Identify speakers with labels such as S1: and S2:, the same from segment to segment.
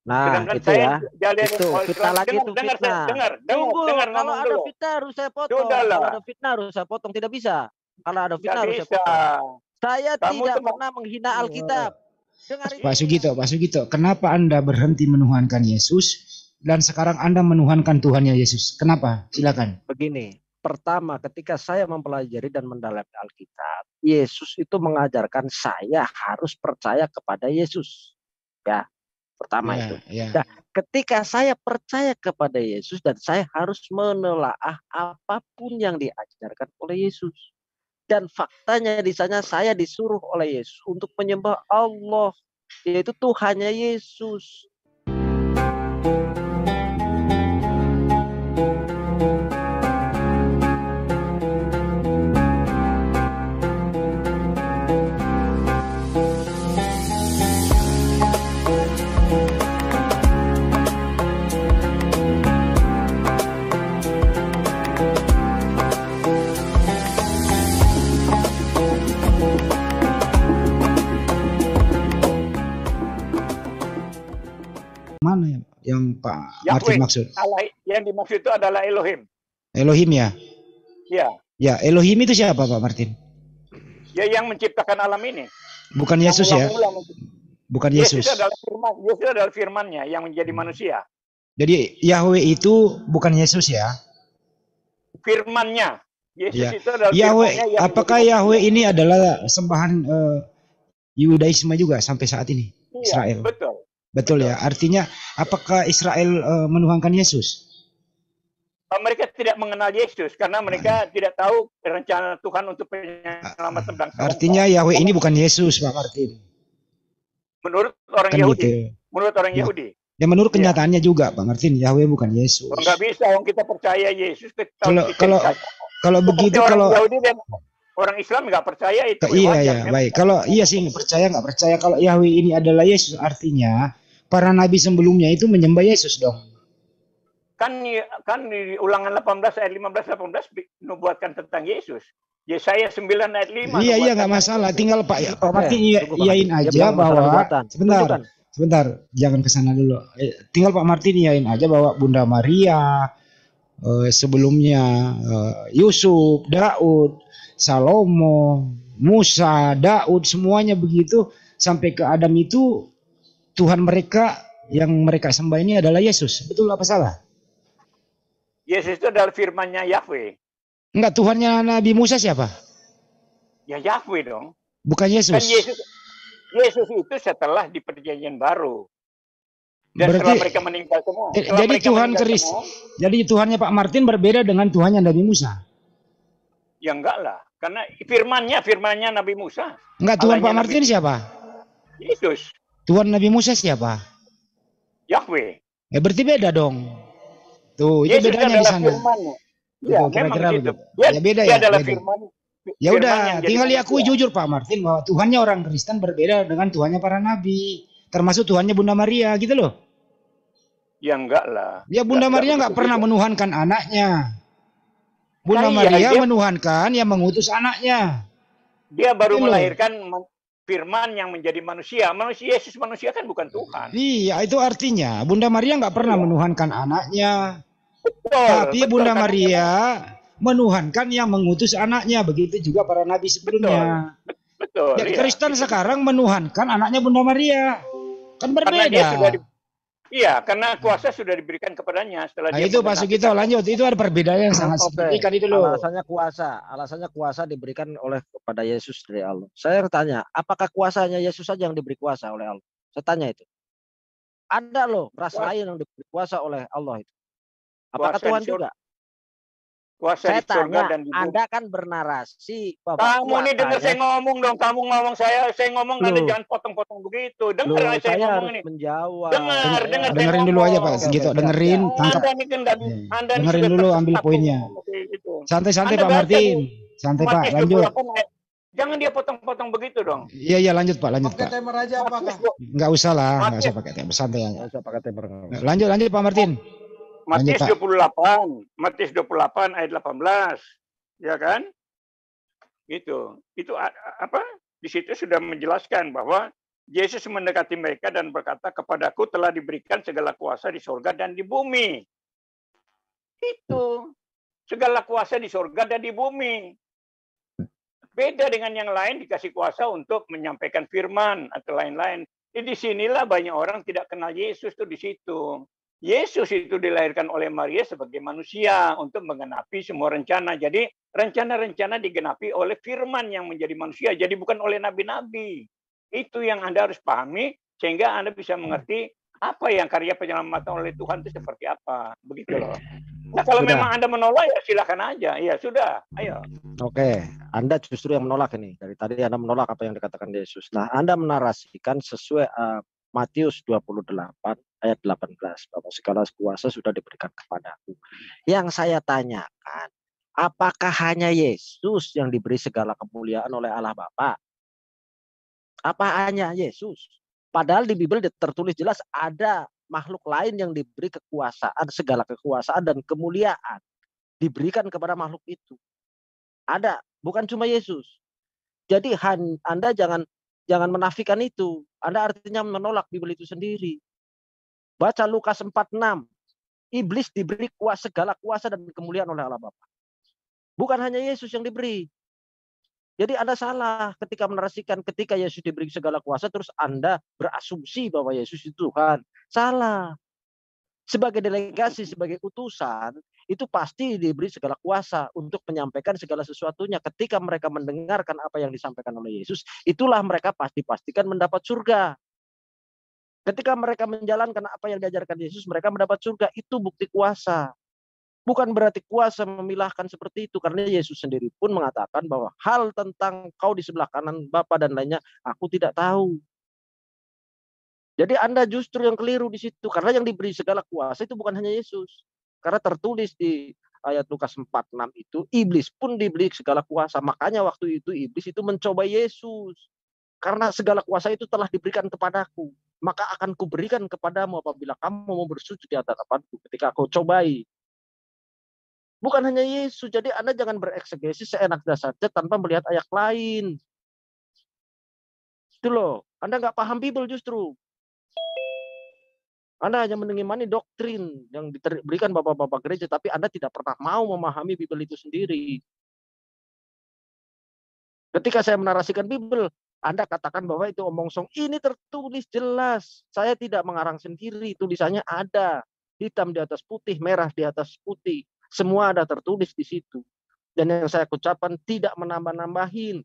S1: Nah,
S2: Sedangkan
S1: itu
S2: saya
S1: ya.
S2: jalin
S1: Itu fitnah
S2: Islam.
S1: lagi,
S2: Dengar,
S1: itu
S2: dengar,
S1: fitnah. Tunggu,
S2: dengar
S1: kalau
S2: ngomong
S1: ada
S2: dulu.
S1: fitnah harus saya potong. Kalau
S2: Sudahlah,
S1: ada fitnah harus saya potong. Tidak bisa. Kalau ada
S2: nggak
S1: fitnah harus saya
S2: bisa.
S1: potong. Saya
S2: Kamu
S1: tidak
S2: tuh
S1: pernah menghina Alkitab. Dengar
S3: Pak
S1: ini.
S3: Sugito, Pak Sugito, kenapa Anda berhenti menuhankan Yesus dan sekarang Anda menuhankan Tuhannya Yesus? Kenapa? Silakan.
S1: Begini, pertama ketika saya mempelajari dan mendalami Alkitab, Yesus itu mengajarkan saya harus percaya kepada Yesus. Ya, pertama itu.
S3: Ya.
S1: Nah, ketika saya percaya kepada Yesus dan saya harus menelaah apapun yang diajarkan oleh Yesus. Dan faktanya di sana saya disuruh oleh Yesus untuk menyembah Allah, yaitu Tuhannya Yesus.
S3: Mana yang Pak
S2: Yahweh,
S3: Martin maksud?
S2: Allah yang dimaksud itu adalah Elohim.
S3: Elohim ya?
S2: Ya.
S3: Ya, Elohim itu siapa Pak Martin?
S2: Ya, yang menciptakan alam ini.
S3: Bukan Yesus ya? Bukan Yesus.
S2: Yesus adalah firman-Nya yang menjadi manusia.
S3: Jadi Yahweh itu bukan Yesus ya?
S2: Firman-Nya. Yesus
S3: Ya.
S2: itu adalah
S3: Yahweh.
S2: firman-Nya.
S3: Apakah Yahweh ini adalah sembahan Yudaisme juga sampai saat ini?
S2: Iya,
S3: Israel.
S2: Betul
S3: ya. Artinya apakah Israel menuhankan Yesus?
S2: Mereka tidak mengenal Yesus karena mereka tidak tahu rencana Tuhan untuk penyelamatan bangsa.
S3: Artinya Yahweh ini bukan Yesus, Pak Martin.
S2: Menurut orang
S3: Kan
S2: Yahudi.
S3: Gitu.
S2: Menurut orang Yahudi.
S3: Ya menurut kenyataannya juga, Pak Martin, Yahweh bukan Yesus.
S2: Enggak bisa, orang kita percaya Yesus.
S3: Kalau begitu,
S2: orang Yahudi dan orang Islam nggak percaya itu.
S3: Iya, baik. Kalau iya sih percaya nggak percaya kalau Yahweh ini adalah Yesus, artinya para nabi sebelumnya itu menyembah Yesus dong.
S2: Kan di Ulangan 18 ayat 15-18 nubuatkan tentang Yesus. Yesaya 9 ayat 5.
S3: Iya nggak masalah. Tinggal Pak Martin iyain aja bahwa sebentar, jangan kesana dulu. Tinggal Pak Martin iyain aja bahwa Bunda Maria sebelumnya Yusuf, Daud, Salomo, Musa, Daud, semuanya begitu sampai ke Adam itu Tuhan mereka yang mereka sembah ini adalah Yesus. Betul apa salah?
S2: Yesus itu adalah firman-Nya Yahweh.
S3: Enggak, Tuhannya Nabi Musa siapa?
S2: Ya Yahweh dong.
S3: Bukan Yesus.
S2: Kan Yesus itu setelah di perjanjian baru. Dan setelah mereka meninggal semua.
S3: Jadi Tuhannya Pak Martin berbeda dengan Tuhannya Nabi Musa.
S2: Ya enggak lah. Karena firmannya Nabi Musa.
S3: Enggak, Tuhan Pak Martin siapa?
S2: Yesus.
S3: Tuhan Nabi Musa siapa?
S2: Yahweh.
S3: Ya berarti beda dong. Tuh, itu
S2: Yesus
S3: bedanya di sana.
S2: Ya,
S3: kira-kira
S2: begitu.
S3: Ya beda ya.
S2: Adalah
S3: beda.
S2: Firman.
S3: Ya udah, tinggal diakui jujur Pak Martin bahwa Tuhannya orang Kristen berbeda dengan Tuhannya para nabi, termasuk Tuhannya Bunda Maria gitu loh.
S2: Ya enggak lah.
S3: Ya Bunda Maria enggak pernah menuhankan anaknya. Bunda Maria menuhankan yang mengutus anaknya.
S2: Dia baru melahirkan firman yang menjadi manusia. Yesus manusia kan bukan Tuhan.
S3: Iya, itu artinya Bunda Maria nggak pernah menuhankan anaknya. Tapi Bunda Maria menuhankan yang mengutus anaknya. Begitu juga para nabi sebelumnya.
S2: Betul.
S3: Ya, Kristen sekarang menuhankan anaknya Bunda Maria. Kan berbeda.
S2: Iya, karena kuasa sudah diberikan kepadanya setelah dia.
S3: Itu Pak Sugito, lanjut. Itu ada perbedaan yang sangat signifikan itu loh.
S1: Alasannya kuasa diberikan oleh kepada Yesus dari Allah. Saya tanya, apakah kuasanya Yesus saja yang diberi kuasa oleh Allah? Saya tanya itu. Ada loh ras lain yang diberi kuasa oleh Allah itu. Apakah Tuhan juga? Saya tanya, Anda kan bernarasi.
S2: Kamu ini dengar saya ngomong dong. Kamu ngomong saya ngomong. Anda jangan potong-potong begitu. Dengar saya ngomong ini.
S1: Menjawab.
S3: Dengerin dulu aja Pak Sugito. Dengerin, tangkap. Dengerin dulu, ambil poinnya. Santai-santai Pak Martin. Santai Pak, lanjut.
S2: Jangan dia potong-potong begitu dong.
S3: Iya, lanjut Pak, lanjut Pak.
S4: Pakai timer aja apakah?
S3: Enggak usah lah, enggak usah pakai timer, santai aja. Lanjut Pak Martin.
S2: Matius 28 ayat 18, ya kan? Itu apa? Di situ sudah menjelaskan bahwa Yesus mendekati mereka dan berkata, kepadaku telah diberikan segala kuasa di sorga dan di bumi. Itu. Segala kuasa di sorga dan di bumi. Beda dengan yang lain dikasih kuasa untuk menyampaikan firman atau lain-lain. Di sinilah banyak orang tidak kenal Yesus tuh di situ. Yesus itu dilahirkan oleh Maria sebagai manusia untuk menggenapi semua rencana. Jadi rencana-rencana digenapi oleh firman yang menjadi manusia. Jadi bukan oleh nabi-nabi. Itu yang Anda harus pahami sehingga Anda bisa mengerti apa yang karya penyelamatan oleh Tuhan itu seperti apa. Begitu loh. Nah, kalau
S1: Sudah.
S2: memang Anda menolak ya silakan aja. Ya sudah, ayo.
S1: Oke, Anda justru yang menolak ini. Dari tadi Anda menolak apa yang dikatakan Yesus. Nah, Anda menarasikan sesuai Matius 28 ayat 18 bahwa segala kuasa sudah diberikan kepadaku. Yang saya tanyakan, apakah hanya Yesus yang diberi segala kemuliaan oleh Allah Bapa? Apa hanya Yesus? Padahal di Bible tertulis jelas ada makhluk lain yang diberi kekuasaan, segala kekuasaan dan kemuliaan diberikan kepada makhluk itu. Ada, bukan cuma Yesus. Jadi Anda jangan menafikan itu. Anda artinya menolak Bible itu sendiri. Baca Lukas 4:6. Iblis diberi segala kuasa dan kemuliaan oleh Allah Bapa. Bukan hanya Yesus yang diberi. Jadi Anda salah ketika menarasikan ketika Yesus diberi segala kuasa terus Anda berasumsi bahwa Yesus itu Tuhan. Salah. Sebagai delegasi, sebagai utusan, itu pasti diberi segala kuasa untuk menyampaikan segala sesuatunya. Ketika mereka mendengarkan apa yang disampaikan oleh Yesus, itulah mereka pastikan mendapat surga. Ketika mereka menjalankan apa yang diajarkan Yesus, mereka mendapat surga. Itu bukti kuasa. Bukan berarti kuasa memilahkan seperti itu. Karena Yesus sendiri pun mengatakan bahwa hal tentang kau di sebelah kanan Bapa dan lainnya, aku tidak tahu. Jadi Anda justru yang keliru di situ. Karena yang diberi segala kuasa itu bukan hanya Yesus. Karena tertulis di ayat Lukas 4:6 itu, iblis pun diberi segala kuasa. Makanya waktu itu iblis itu mencoba Yesus. Karena segala kuasa itu telah diberikan kepadaku. Maka akan kuberikan kepadamu apabila kamu mau bersujud di hadapanku ketika kau cobai. Bukan hanya Yesus. Jadi Anda jangan bereksegesis seenaknya saja tanpa melihat ayat lain. Itu loh. Anda nggak paham Bible justru. Anda hanya mengimani doktrin yang diberikan bapak-bapak gereja, tapi Anda tidak pernah mau memahami Bible itu sendiri. Ketika saya menarasikan Bible, Anda katakan bahwa itu omong kosong. Ini tertulis jelas. Saya tidak mengarang sendiri. Tulisannya ada. Hitam di atas putih, merah di atas putih. Semua ada tertulis di situ. Dan yang saya ucapkan tidak menambah-nambahin.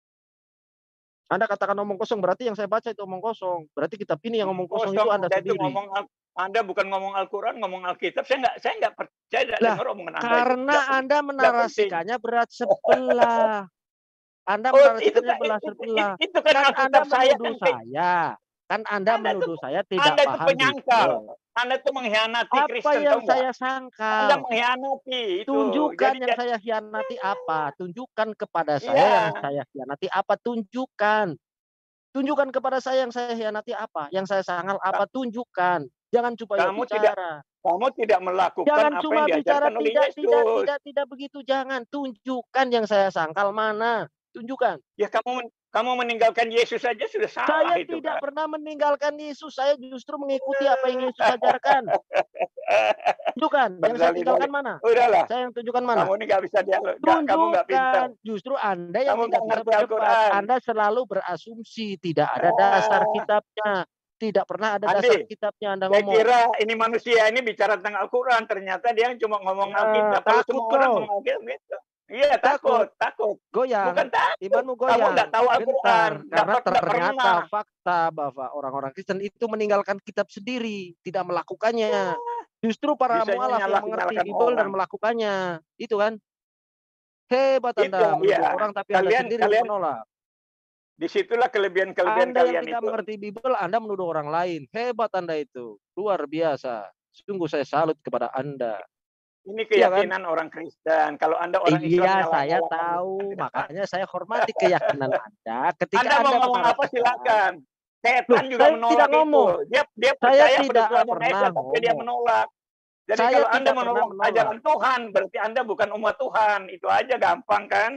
S1: Anda katakan omong kosong, berarti yang saya baca itu omong kosong. Berarti kitab ini yang omong kosong itu Anda sendiri.
S2: Anda bukan ngomong Al-Quran, ngomong Alkitab. Saya tidak dengar omongan Anda.
S1: Karena Anda menarasikannya berat sebelah. Anda menarasikannya berat sebelah.
S2: Itu kan
S1: Anda menuduh saya. Kan Anda menuduh saya tidak
S2: Anda
S1: paham.
S2: Anda itu penyangkal. Anda itu mengkhianati Kristen.
S1: Apa yang saya sangkal?
S2: Anda mengkhianati itu.
S1: Tunjukkan yang saya khianati apa? Tunjukkan kepada saya yang saya khianati apa? Tunjukkan. Tunjukkan kepada saya yang saya khianati apa? Yang saya sangkal apa? Tunjukkan. Jangan cuma bicara.
S2: Kamu tidak melakukan
S1: jangan
S2: apa
S1: cuma
S2: yang diajarkan oleh Yesus.
S1: Tidak begitu. Jangan. Tunjukkan yang saya sangkal mana. Tunjukkan.
S2: Ya kamu meninggalkan Yesus saja sudah salah.
S1: Saya
S2: itu,
S1: tidak pernah meninggalkan Yesus. Saya justru mengikuti apa yang Yesus ajarkan. Tunjukkan. Yang saya tinggalkan mana?
S2: Udahlah.
S1: Saya yang tunjukkan mana?
S2: Kamu ini nggak bisa dialog.
S1: Tunjukkan.
S2: Kamu nggak pintar.
S1: Justru Anda yang
S2: kamu
S1: tidak bisa berdebat. Anda selalu berasumsi. Tidak ada dasar kitabnya. Tidak pernah ada dasar kitabnya Anda ngomong.
S2: Saya kira ini manusia ini bicara tentang Al-Quran. Ternyata dia cuma ngomong Alkitab. Kalau semua orang ngomong Alkitab gitu. Iya, takut.
S1: Goyang.
S2: Bukan takut.
S1: Imanmu goyang.
S2: Kamu nggak tahu Al-Quran.
S1: Karena ternyata fakta bahwa orang-orang Kristen itu meninggalkan kitab sendiri, tidak melakukannya. Justru para mualaf yang mengerti Bible dan melakukannya. Itu kan. Hebat Anda menuduh orang tapi Anda sendiri menolak.
S2: Disitulah kelebihan-kelebihan
S1: Anda
S2: kalian
S1: yang tidak mengerti Bible, Anda menuduh orang lain. Hebat Anda itu. Luar biasa. Sungguh saya salut kepada Anda.
S2: Ini keyakinan orang Kristen. Kalau Anda orang Islam,
S1: iya, saya tahu. Makanya saya hormati keyakinan Anda. Ketika
S2: Anda mau ngomong apa silakan. Setan juga menolak
S1: tidak ngomong.
S2: Dia percaya pada Tuhan Yesus, tapi dia menolak. Jadi kalau Anda menolak ajaran Tuhan, berarti Anda bukan umat Tuhan. Itu aja gampang kan?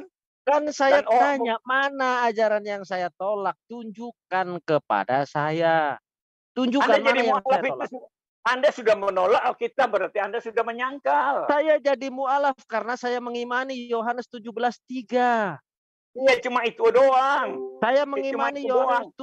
S1: Kan saya
S2: Dan
S1: tanya, mana ajaran yang saya tolak? Tunjukkan kepada saya. Tunjukkan
S2: Anda jadi
S1: mana yang
S2: mualaf
S1: saya tolak.
S2: itu, Anda sudah menolak Alkitab, berarti Anda sudah menyangkal.
S1: Saya jadi mualaf karena saya mengimani Yohanes 17:3.
S2: Iya, cuma itu doang.
S1: Saya
S2: Cuma
S1: mengimani
S2: itu
S1: Yohanes
S2: doang.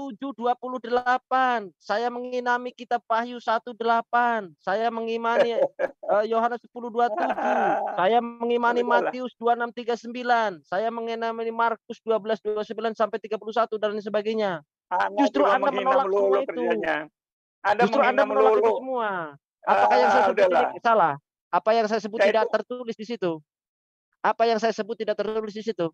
S1: 7:28. Saya mengimani kitab Wahyu 1:8. Saya mengimani Yohanes 10:27. Saya mengimani
S2: Sudahlah.
S1: Matius 26:39. Saya mengimani Markus 12:29 sampai 31 dan sebagainya.
S2: Anda
S1: Justru
S2: cuma
S1: Anda
S2: menghina
S1: menolak semua
S2: melulu
S1: itu.
S2: kerjanya. Anda
S1: Justru Anda
S2: menghina
S1: menolak itu
S2: melulu.
S1: semua. Apakah yang saya sebut
S2: Udahlah.
S1: ini salah? Apa yang saya sebut
S2: Saya
S1: tidak
S2: itu
S1: tertulis di situ? Apa yang saya sebut tidak tertulis di situ?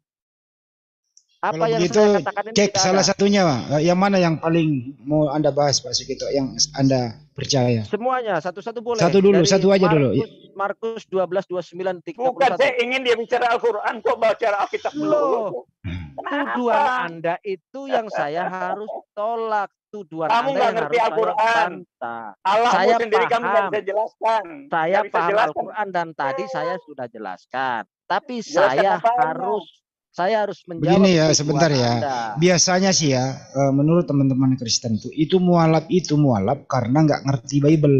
S3: Kalau
S1: Apa yang
S3: begitu
S1: saya katakan ini
S3: cek
S1: tidak
S3: salah
S1: ada?
S3: satunya, Pak. Yang mana yang paling mau Anda bahas, Pak Sugito, yang Anda percaya?
S1: Semuanya satu-satu
S3: Satu
S1: boleh.
S3: dulu,
S1: Dari
S3: satu aja dulu.
S1: Markus 12:29
S2: bukan
S1: 31.
S2: saya ingin dia bicara Al-Quran, kok baca Alkitab melulu.
S1: Loh, tuduhan
S2: Kenapa?
S1: Anda itu yang saya harus tolak. Tuduhan
S2: Kamu
S1: Anda
S2: nggak
S1: yang
S2: ngerti
S1: harus saya
S2: Al-Quran.
S1: bantah.
S2: Allahmu
S1: Saya
S2: sendiri kamu nggak
S1: paham.
S2: bisa jelaskan.
S1: Saya
S2: Nggak bisa
S1: paham
S2: jelaskan.
S1: Al-Quran dan tadi saya sudah jelaskan. Tapi
S2: Jelaskan apanya?
S1: saya harus menjawab
S3: Begini ya,
S1: tuduhan
S3: sebentar ya.
S1: Anda.
S3: Biasanya sih ya, menurut teman-teman Kristen itu mualaf karena nggak ngerti Bible.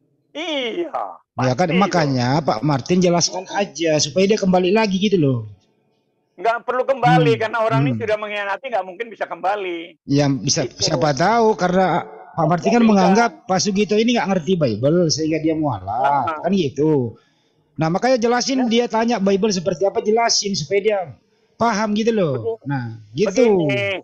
S2: Iya.
S3: Ya kan,
S2: Pasti itu.
S3: makanya Pak Martin jelaskan aja supaya dia kembali lagi gitu loh.
S2: Nggak perlu kembali karena orang ini sudah mengkhianati, nggak mungkin bisa kembali.
S3: Yang bisa
S2: Itu.
S3: siapa tahu karena Pak Martin kan
S2: Bisa.
S3: menganggap Pak Sugito ini nggak ngerti Bible sehingga dia mualaf, kan gitu. Nah makanya jelasin, dia tanya Bible seperti apa, jelasin supaya dia paham gitu loh. Nah gitu.
S2: Begini,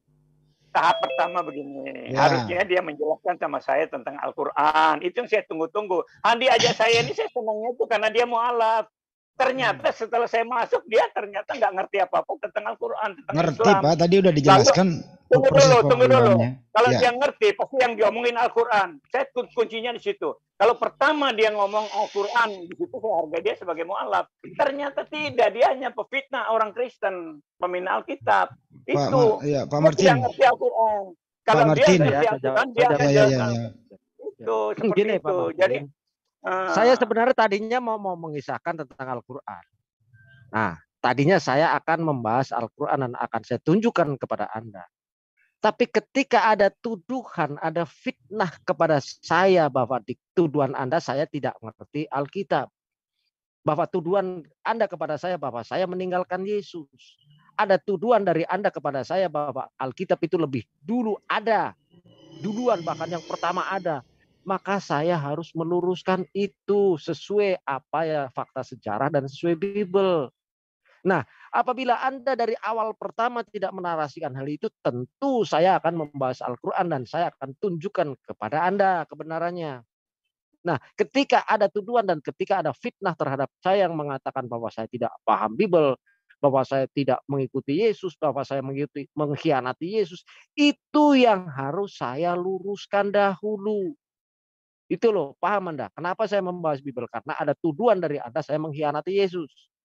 S2: tahap pertama begini,
S3: Ya.
S2: harusnya dia menjelaskan sama saya tentang Al-Quran. Itu yang saya tunggu-tunggu. Andi ajak saya ini, saya senangnya itu karena dia mualaf. Ternyata setelah saya masuk, dia ternyata nggak ngerti apa-apa tentang Al-Quran, tentang
S3: Ngerti
S2: Islam.
S3: Pak, tadi udah dijelaskan.
S2: Tunggu dulu. Kalau
S3: Ya.
S2: dia ngerti, pasti yang diomongin Al-Quran. Saya kuncinya di situ. Kalau pertama dia ngomong Al-Quran, di situ saya hargai dia sebagai mualaf. Ternyata tidak, dia hanya pefitnah orang Kristen, pemina Alkitab. Itu.
S3: Pak Martin.
S2: Dia ngerti Al-Quran. Kalau
S3: Pak
S2: dia
S3: Martin.
S2: ngerti Al-Quran, dia akan jelaskan. Itu seperti
S1: Gini,
S2: itu.
S1: Pak Martin.
S2: Jadi
S1: saya sebenarnya tadinya mau mengisahkan tentang Al-Quran. Nah, tadinya saya akan membahas Al-Quran dan akan saya tunjukkan kepada Anda. Tapi ketika ada tuduhan, ada fitnah kepada saya bahwa di tuduhan Anda saya tidak mengerti Alkitab. Bahwa tuduhan Anda kepada saya bahwa saya meninggalkan Yesus. Ada tuduhan dari Anda kepada saya bahwa Alkitab itu lebih dulu ada. Duluan bahkan yang pertama ada. Maka saya harus meluruskan itu sesuai apa ya fakta sejarah dan sesuai Bible. Nah, apabila Anda dari awal pertama tidak menarasikan hal itu, tentu saya akan membahas Al-Quran dan saya akan tunjukkan kepada Anda kebenarannya. Nah, ketika ada tuduhan dan ketika ada fitnah terhadap saya yang mengatakan bahwa saya tidak paham Bible, bahwa saya tidak mengikuti Yesus, bahwa saya mengkhianati Yesus, itu yang harus saya luruskan dahulu. Itu loh, paham Anda? Kenapa saya membahas Bible? Karena ada tuduhan dari Anda saya mengkhianati Yesus.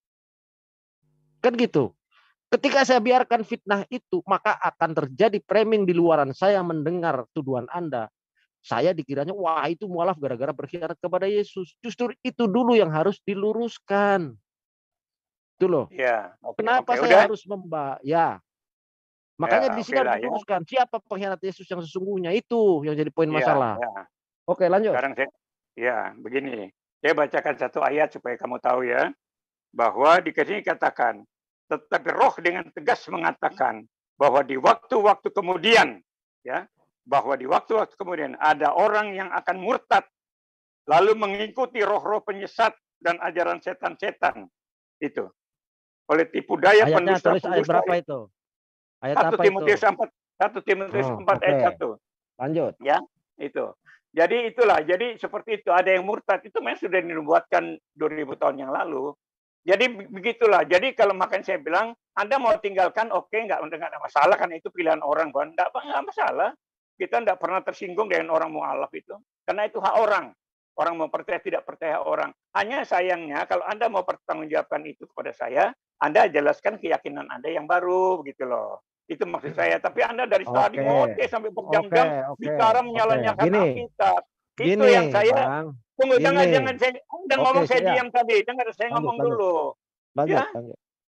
S1: Kan gitu. Ketika saya biarkan fitnah itu, maka akan terjadi framing di luaran saya mendengar tuduhan Anda. Saya dikiranya, wah itu mualaf gara-gara berkhianat kepada Yesus. Justru itu dulu yang harus diluruskan. Itu loh.
S2: Ya,
S1: kenapa saya harus membahas? Ya. Makanya di sini harus diluruskan. Siapa pengkhianat Yesus yang sesungguhnya? Itu yang jadi poin masalah. Oke, lanjut.
S2: Sekarang begini. Saya bacakan satu ayat supaya kamu tahu ya. Bahwa di sini katakan, tetapi Roh dengan tegas mengatakan bahwa di waktu-waktu kemudian, ya, bahwa di waktu-waktu kemudian ada orang yang akan murtad, lalu mengikuti roh-roh penyesat dan ajaran setan-setan itu. Oleh tipu daya pendusta.
S1: Ayat berapa itu? Ayat
S2: 1 Timotius 4 ayat 1.
S1: Lanjut.
S2: Ya, itu. Jadi itulah, jadi seperti itu, ada yang murtad itu memang sudah dinubuatkan 2000 tahun yang lalu. Jadi begitulah. Jadi kalau makan saya bilang, Anda mau tinggalkan, oke, nggak ada masalah, kan itu pilihan orang, nggak masalah. Kita nggak pernah tersinggung dengan orang mualaf itu, karena itu hak orang. Orang mau percaya tidak percaya orang. Hanya sayangnya kalau Anda mau pertanggungjawabkan itu kepada saya, Anda jelaskan keyakinan Anda yang baru, begitu loh. Itu maksud saya. Tapi Anda dari tadi ngoceh sampai berjam-jam bicara menyalahkan Alkitab. Itu yang saya. Tunggu, jangan saya ngomong, saya diam tadi. Dengar saya ngomong dulu.
S1: Lanjut.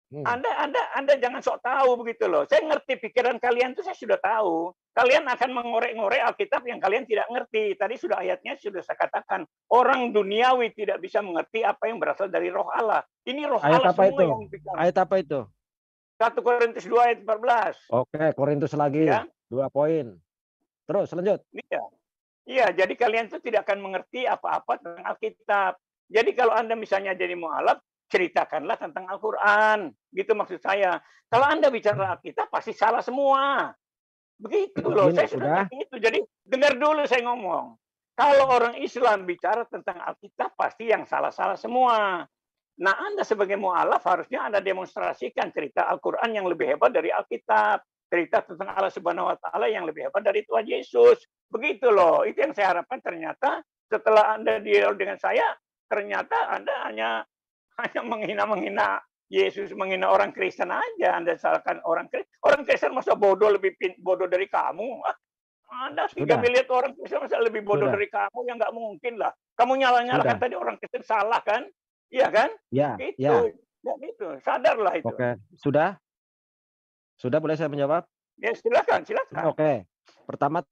S2: Anda jangan sok tahu begitu loh. Saya ngerti pikiran kalian itu, saya sudah tahu. Kalian akan mengorek-ngorek Alkitab yang kalian tidak ngerti. Tadi sudah ayatnya sudah saya katakan. Orang duniawi tidak bisa mengerti apa yang berasal dari Roh Allah. Ini Roh
S1: Ayat
S2: Allah
S1: apa
S2: semua
S1: itu?
S2: yang bicara.
S1: Ayat apa itu?
S2: 1 Korintus 2 ayat 14.
S1: Oke, Korintus lagi.
S2: Ya.
S1: 2 poin. Terus lanjut.
S2: Iya, jadi kalian itu tidak akan mengerti apa-apa tentang Alkitab. Jadi kalau Anda misalnya jadi mualaf, ceritakanlah tentang Al-Quran. Gitu maksud saya. Kalau Anda bicara Alkitab, pasti salah semua. Begitu loh, saya sudah itu. Jadi dengar dulu saya ngomong. Kalau orang Islam bicara tentang Alkitab, pasti yang salah-salah semua. Nah, Anda sebagai mualaf harusnya Anda demonstrasikan cerita Al-Quran yang lebih hebat dari Alkitab. Cerita tentang Allah Subhanahu wa Ta'ala yang lebih hebat dari Tuhan Yesus. Begitu loh. Itu yang saya harapkan. Ternyata setelah Anda dialog dengan saya, ternyata Anda hanya menghina Yesus, menghina orang Kristen aja. Anda salahkan orang Kristen. Orang Kristen masa bodoh lebih bodoh dari kamu? Anda 3 miliar orang Kristen masa lebih bodoh dari kamu? Ya nggak mungkin lah. Kamu nyala-nyalakan tadi orang Kristen salah kan? Iya kan?
S1: Ya,
S2: itu.
S1: Ya.
S2: Itu. Sadarlah itu.
S1: Oke, sudah boleh saya menjawab?
S2: Ya, silakan.
S1: Oke. Pertama,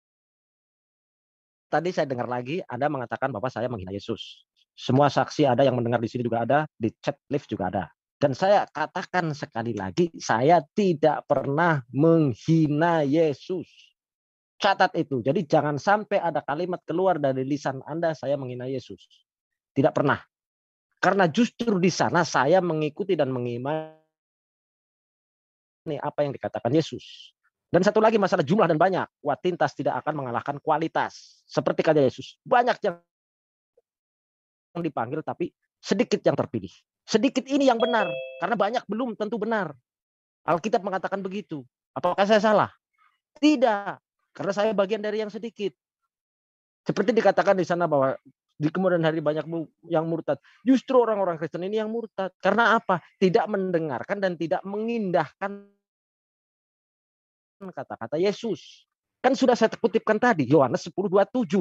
S1: tadi saya dengar lagi Anda mengatakan bahwa saya menghina Yesus. Semua saksi ada yang mendengar di sini juga ada, di chat live juga ada. Dan saya katakan sekali lagi, saya tidak pernah menghina Yesus. Catat itu. Jadi jangan sampai ada kalimat keluar dari lisan Anda, saya menghina Yesus. Tidak pernah. Karena justru di sana saya mengikuti dan mengimani apa yang dikatakan Yesus. Dan satu lagi masalah jumlah dan banyak. Kuantitas tidak akan mengalahkan kualitas. Seperti kata Yesus. Banyak yang dipanggil tapi sedikit yang terpilih. Sedikit ini yang benar. Karena banyak belum tentu benar. Alkitab mengatakan begitu. Apakah saya salah? Tidak. Karena saya bagian dari yang sedikit. Seperti dikatakan di sana bahwa di kemudian hari banyak yang murtad. Justru orang-orang Kristen ini yang murtad. Karena apa? Tidak mendengarkan dan tidak mengindahkan kata-kata Yesus. Kan sudah saya kutipkan tadi, Yohanes 10:27.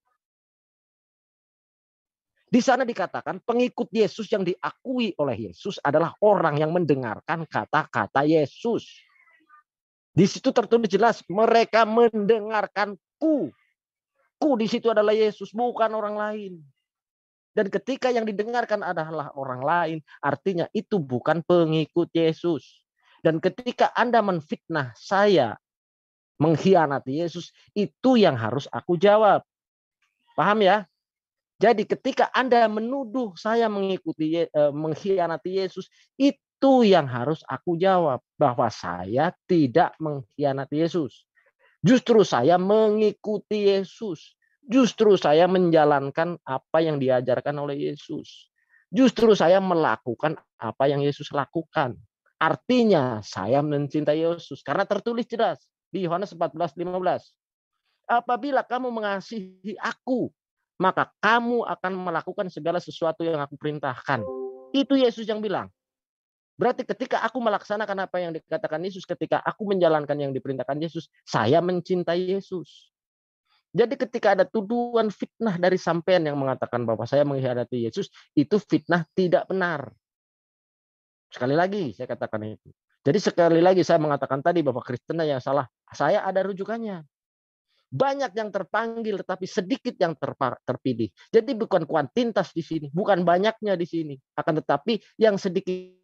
S1: Di sana dikatakan pengikut Yesus yang diakui oleh Yesus adalah orang yang mendengarkan kata-kata Yesus. Di situ tertulis jelas, mereka mendengarkanku. Ku di situ adalah Yesus, bukan orang lain. Dan ketika yang didengarkan adalah orang lain, artinya itu bukan pengikut Yesus. Dan ketika Anda menfitnah saya, mengkhianati Yesus, itu yang harus aku jawab. Paham ya? Jadi ketika Anda menuduh saya mengkhianati Yesus, itu yang harus aku jawab. Bahwa saya tidak mengkhianati Yesus. Justru saya mengikuti Yesus. Justru saya menjalankan apa yang diajarkan oleh Yesus. Justru saya melakukan apa yang Yesus lakukan. Artinya saya mencintai Yesus. Karena tertulis jelas di Yohanes 14:15. Apabila kamu mengasihi aku, maka kamu akan melakukan segala sesuatu yang aku perintahkan. Itu Yesus yang bilang. Berarti ketika aku melaksanakan apa yang dikatakan Yesus, ketika aku menjalankan yang diperintahkan Yesus, saya mencintai Yesus. Jadi ketika ada tuduhan fitnah dari sampean yang mengatakan bahwa saya mengkhianati Yesus, itu fitnah tidak benar. Sekali lagi saya katakan itu. Jadi sekali lagi saya mengatakan tadi bahwa Kristen yang salah, saya ada rujukannya. Banyak yang terpanggil tetapi sedikit yang terpilih. Jadi bukan kuantitas di sini, bukan banyaknya di sini, akan tetapi yang sedikit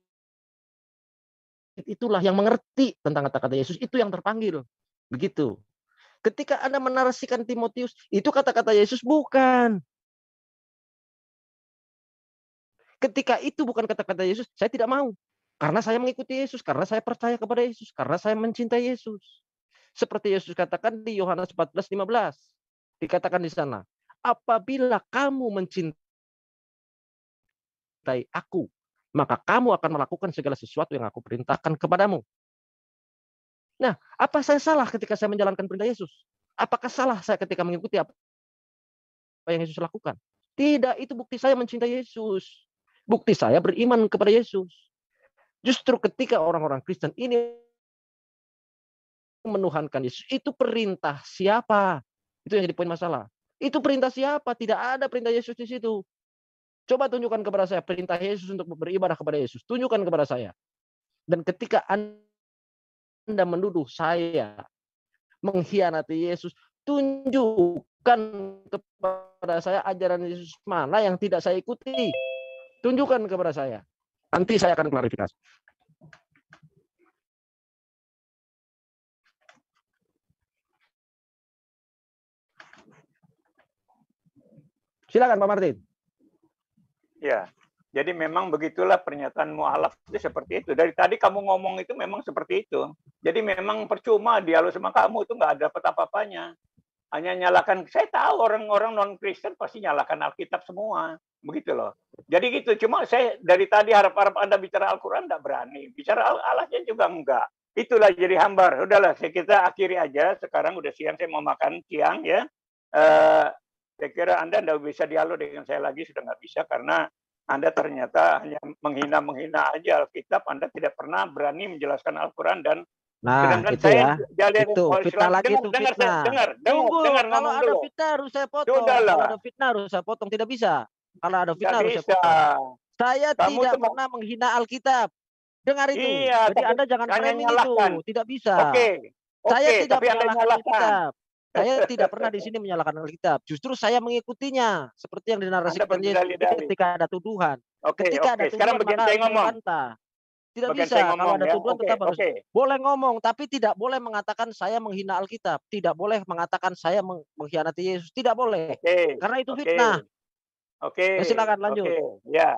S1: itulah yang mengerti tentang kata-kata Yesus, itu yang terpanggil. Begitu. Ketika Anda menarasikan Timotius, itu kata-kata Yesus bukan. Ketika itu bukan kata-kata Yesus, saya tidak mau. Karena saya mengikuti Yesus, karena saya percaya kepada Yesus, karena saya mencintai Yesus. Seperti Yesus katakan di Yohanes 14:15. Dikatakan di sana, apabila kamu mencintai aku, maka kamu akan melakukan segala sesuatu yang aku perintahkan kepadamu. Nah, apa saya salah ketika saya menjalankan perintah Yesus? Apakah salah saya ketika mengikuti apa yang Yesus lakukan? Tidak, itu bukti saya mencintai Yesus. Bukti saya beriman kepada Yesus. Justru ketika orang-orang Kristen ini menuhankan Yesus, itu perintah siapa? Itu yang jadi poin masalah. Itu perintah siapa? Tidak ada perintah Yesus di situ. Coba tunjukkan kepada saya perintah Yesus untuk beribadah kepada Yesus. Tunjukkan kepada saya. Dan ketika Anda menuduh saya mengkhianati Yesus, tunjukkan kepada saya ajaran Yesus mana yang tidak saya ikuti. Tunjukkan kepada saya. Nanti saya akan klarifikasi. Silakan Pak Martin.
S2: Ya, jadi memang begitulah pernyataan mualaf itu seperti itu. Dari tadi kamu ngomong itu memang seperti itu. Jadi memang percuma dialog sama kamu itu nggak dapat apa-apanya. Hanya nyalakan, saya tahu orang-orang non-Kristen pasti nyalakan Alkitab semua. Begitu loh. Jadi gitu, cuma saya dari tadi harap-harap Anda bicara Al-Quran nggak berani. Bicara Allahnya juga enggak. Itulah jadi hambar. Udahlah, kita akhiri aja. Sekarang udah siang, saya mau makan siang ya. Saya kira Anda tidak bisa dialog dengan saya lagi, sudah nggak bisa karena Anda ternyata hanya menghina aja Alkitab. Anda tidak pernah berani menjelaskan Al-Quran dan
S1: Nah, itu ya. Itu fitnah lagi itu fitnah. Tunggu, kalau ada fitnah harus saya potong. Kalau ada fitnah harus saya potong, tidak bisa. Kalau ada fitnah harus saya potong. Saya tidak pernah menghina Alkitab. Dengar itu.
S2: Iya,
S1: jadi Anda jangan framing itu. Tidak bisa. Saya tidak menyalahkan Alkitab. Saya tidak pernah di sini menyalahkan Alkitab. Justru saya mengikutinya seperti yang dinarasikan Yesus ketika ada tuduhan. Ketika ada tuduhan maka harus membantah. Tidak bisa kalau ada tuduhan tetap harus boleh ngomong, tapi tidak boleh mengatakan saya menghina Alkitab, tidak boleh mengatakan saya mengkhianati Yesus, tidak boleh. Karena itu fitnah. Ya, silakan lanjut.
S2: Ya,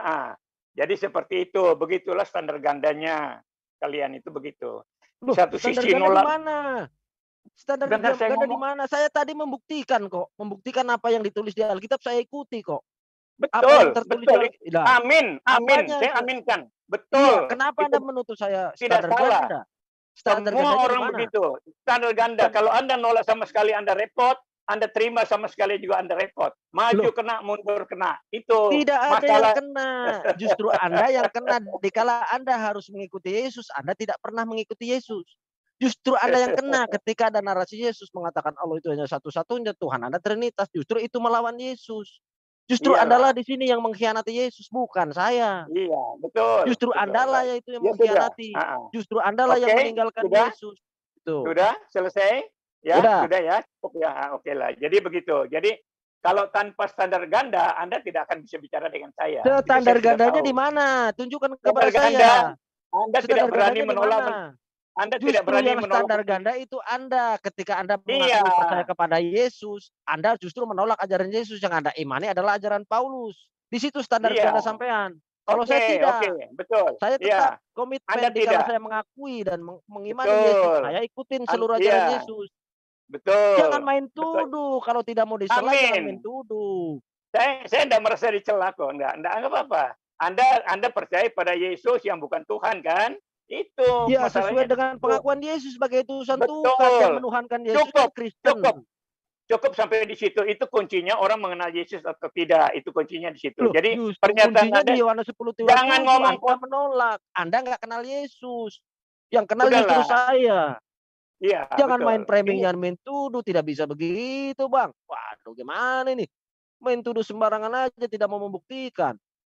S2: jadi seperti itu, begitulah standar gandanya kalian itu begitu.
S1: Satu sisi nolak. Mana? Standar ganda di mana? Saya tadi membuktikan kok, membuktikan apa yang ditulis di Alkitab saya ikuti kok.
S2: Betul, betul. Amin, amin. Saya aminkan. Betul.
S1: Iya, kenapa Anda menuntut saya
S2: standar ganda? Semua orang begitu. Standar ganda. Kalau Anda nolak sama sekali Anda repot, Anda terima sama sekali juga Anda repot. Maju kena, mundur kena. Itu
S1: tidak ada yang kena. Justru Anda yang kena. Dikala Anda harus mengikuti Yesus, Anda tidak pernah mengikuti Yesus. Justru Anda yang kena ketika ada narasi Yesus mengatakan Allah itu hanya satu-satunya Tuhan, Anda Trinitas. Justru itu melawan Yesus. Justru Andalah di sini yang mengkhianati Yesus, bukan saya.
S2: Iya, betul.
S1: Justru Andalah itu yang mengkhianati. Justru Andalah yang meninggalkan Yesus.
S2: Sudah selesai? Ya, sudah ya. Cukup ya. Oke lah. Jadi begitu. Jadi kalau tanpa standar ganda, Anda tidak akan bisa bicara dengan saya.
S1: Standar gandanya di mana? Tunjukkan kepada saya.
S2: Anda tidak berani menolak. Anda
S1: justru
S2: tidak berani
S1: yang
S2: menolak.
S1: Standar ganda itu Anda ketika Anda mengaku percaya kepada Yesus, Anda justru menolak ajaran Yesus. Yang Anda imani adalah ajaran Paulus. Di situ standar ganda sampean. Kalau saya tidak,
S2: betul.
S1: Saya tetap komitmen kalau saya mengakui dan mengimani Yesus, saya ikutin seluruh ajaran Yesus.
S2: Betul.
S1: Jangan main tuduh. Kalau tidak mau dicela jangan main tuduh.
S2: Saya tidak merasa dicela kok, enggak apa-apa. Anda percaya pada Yesus yang bukan Tuhan kan? Itu
S1: ya sesuai dengan pengakuan Yesus sebagai utusan Tuhan yang menuhankan Yesus Kristen.
S2: Cukup sampai di situ. Itu kuncinya orang mengenal Yesus atau tidak. Itu kuncinya di situ. Jadi pernyataan Anda
S1: di Yohanes 10:27
S2: jangan ngomong
S1: Anda menolak. Anda nggak kenal Yesus. Yang kenal justru saya.
S2: Iya.
S1: Jangan main framing, jangan main tuduh. Tidak bisa begitu, Bang. Waduh, gimana ini? Main tuduh sembarangan aja, tidak mau membuktikan.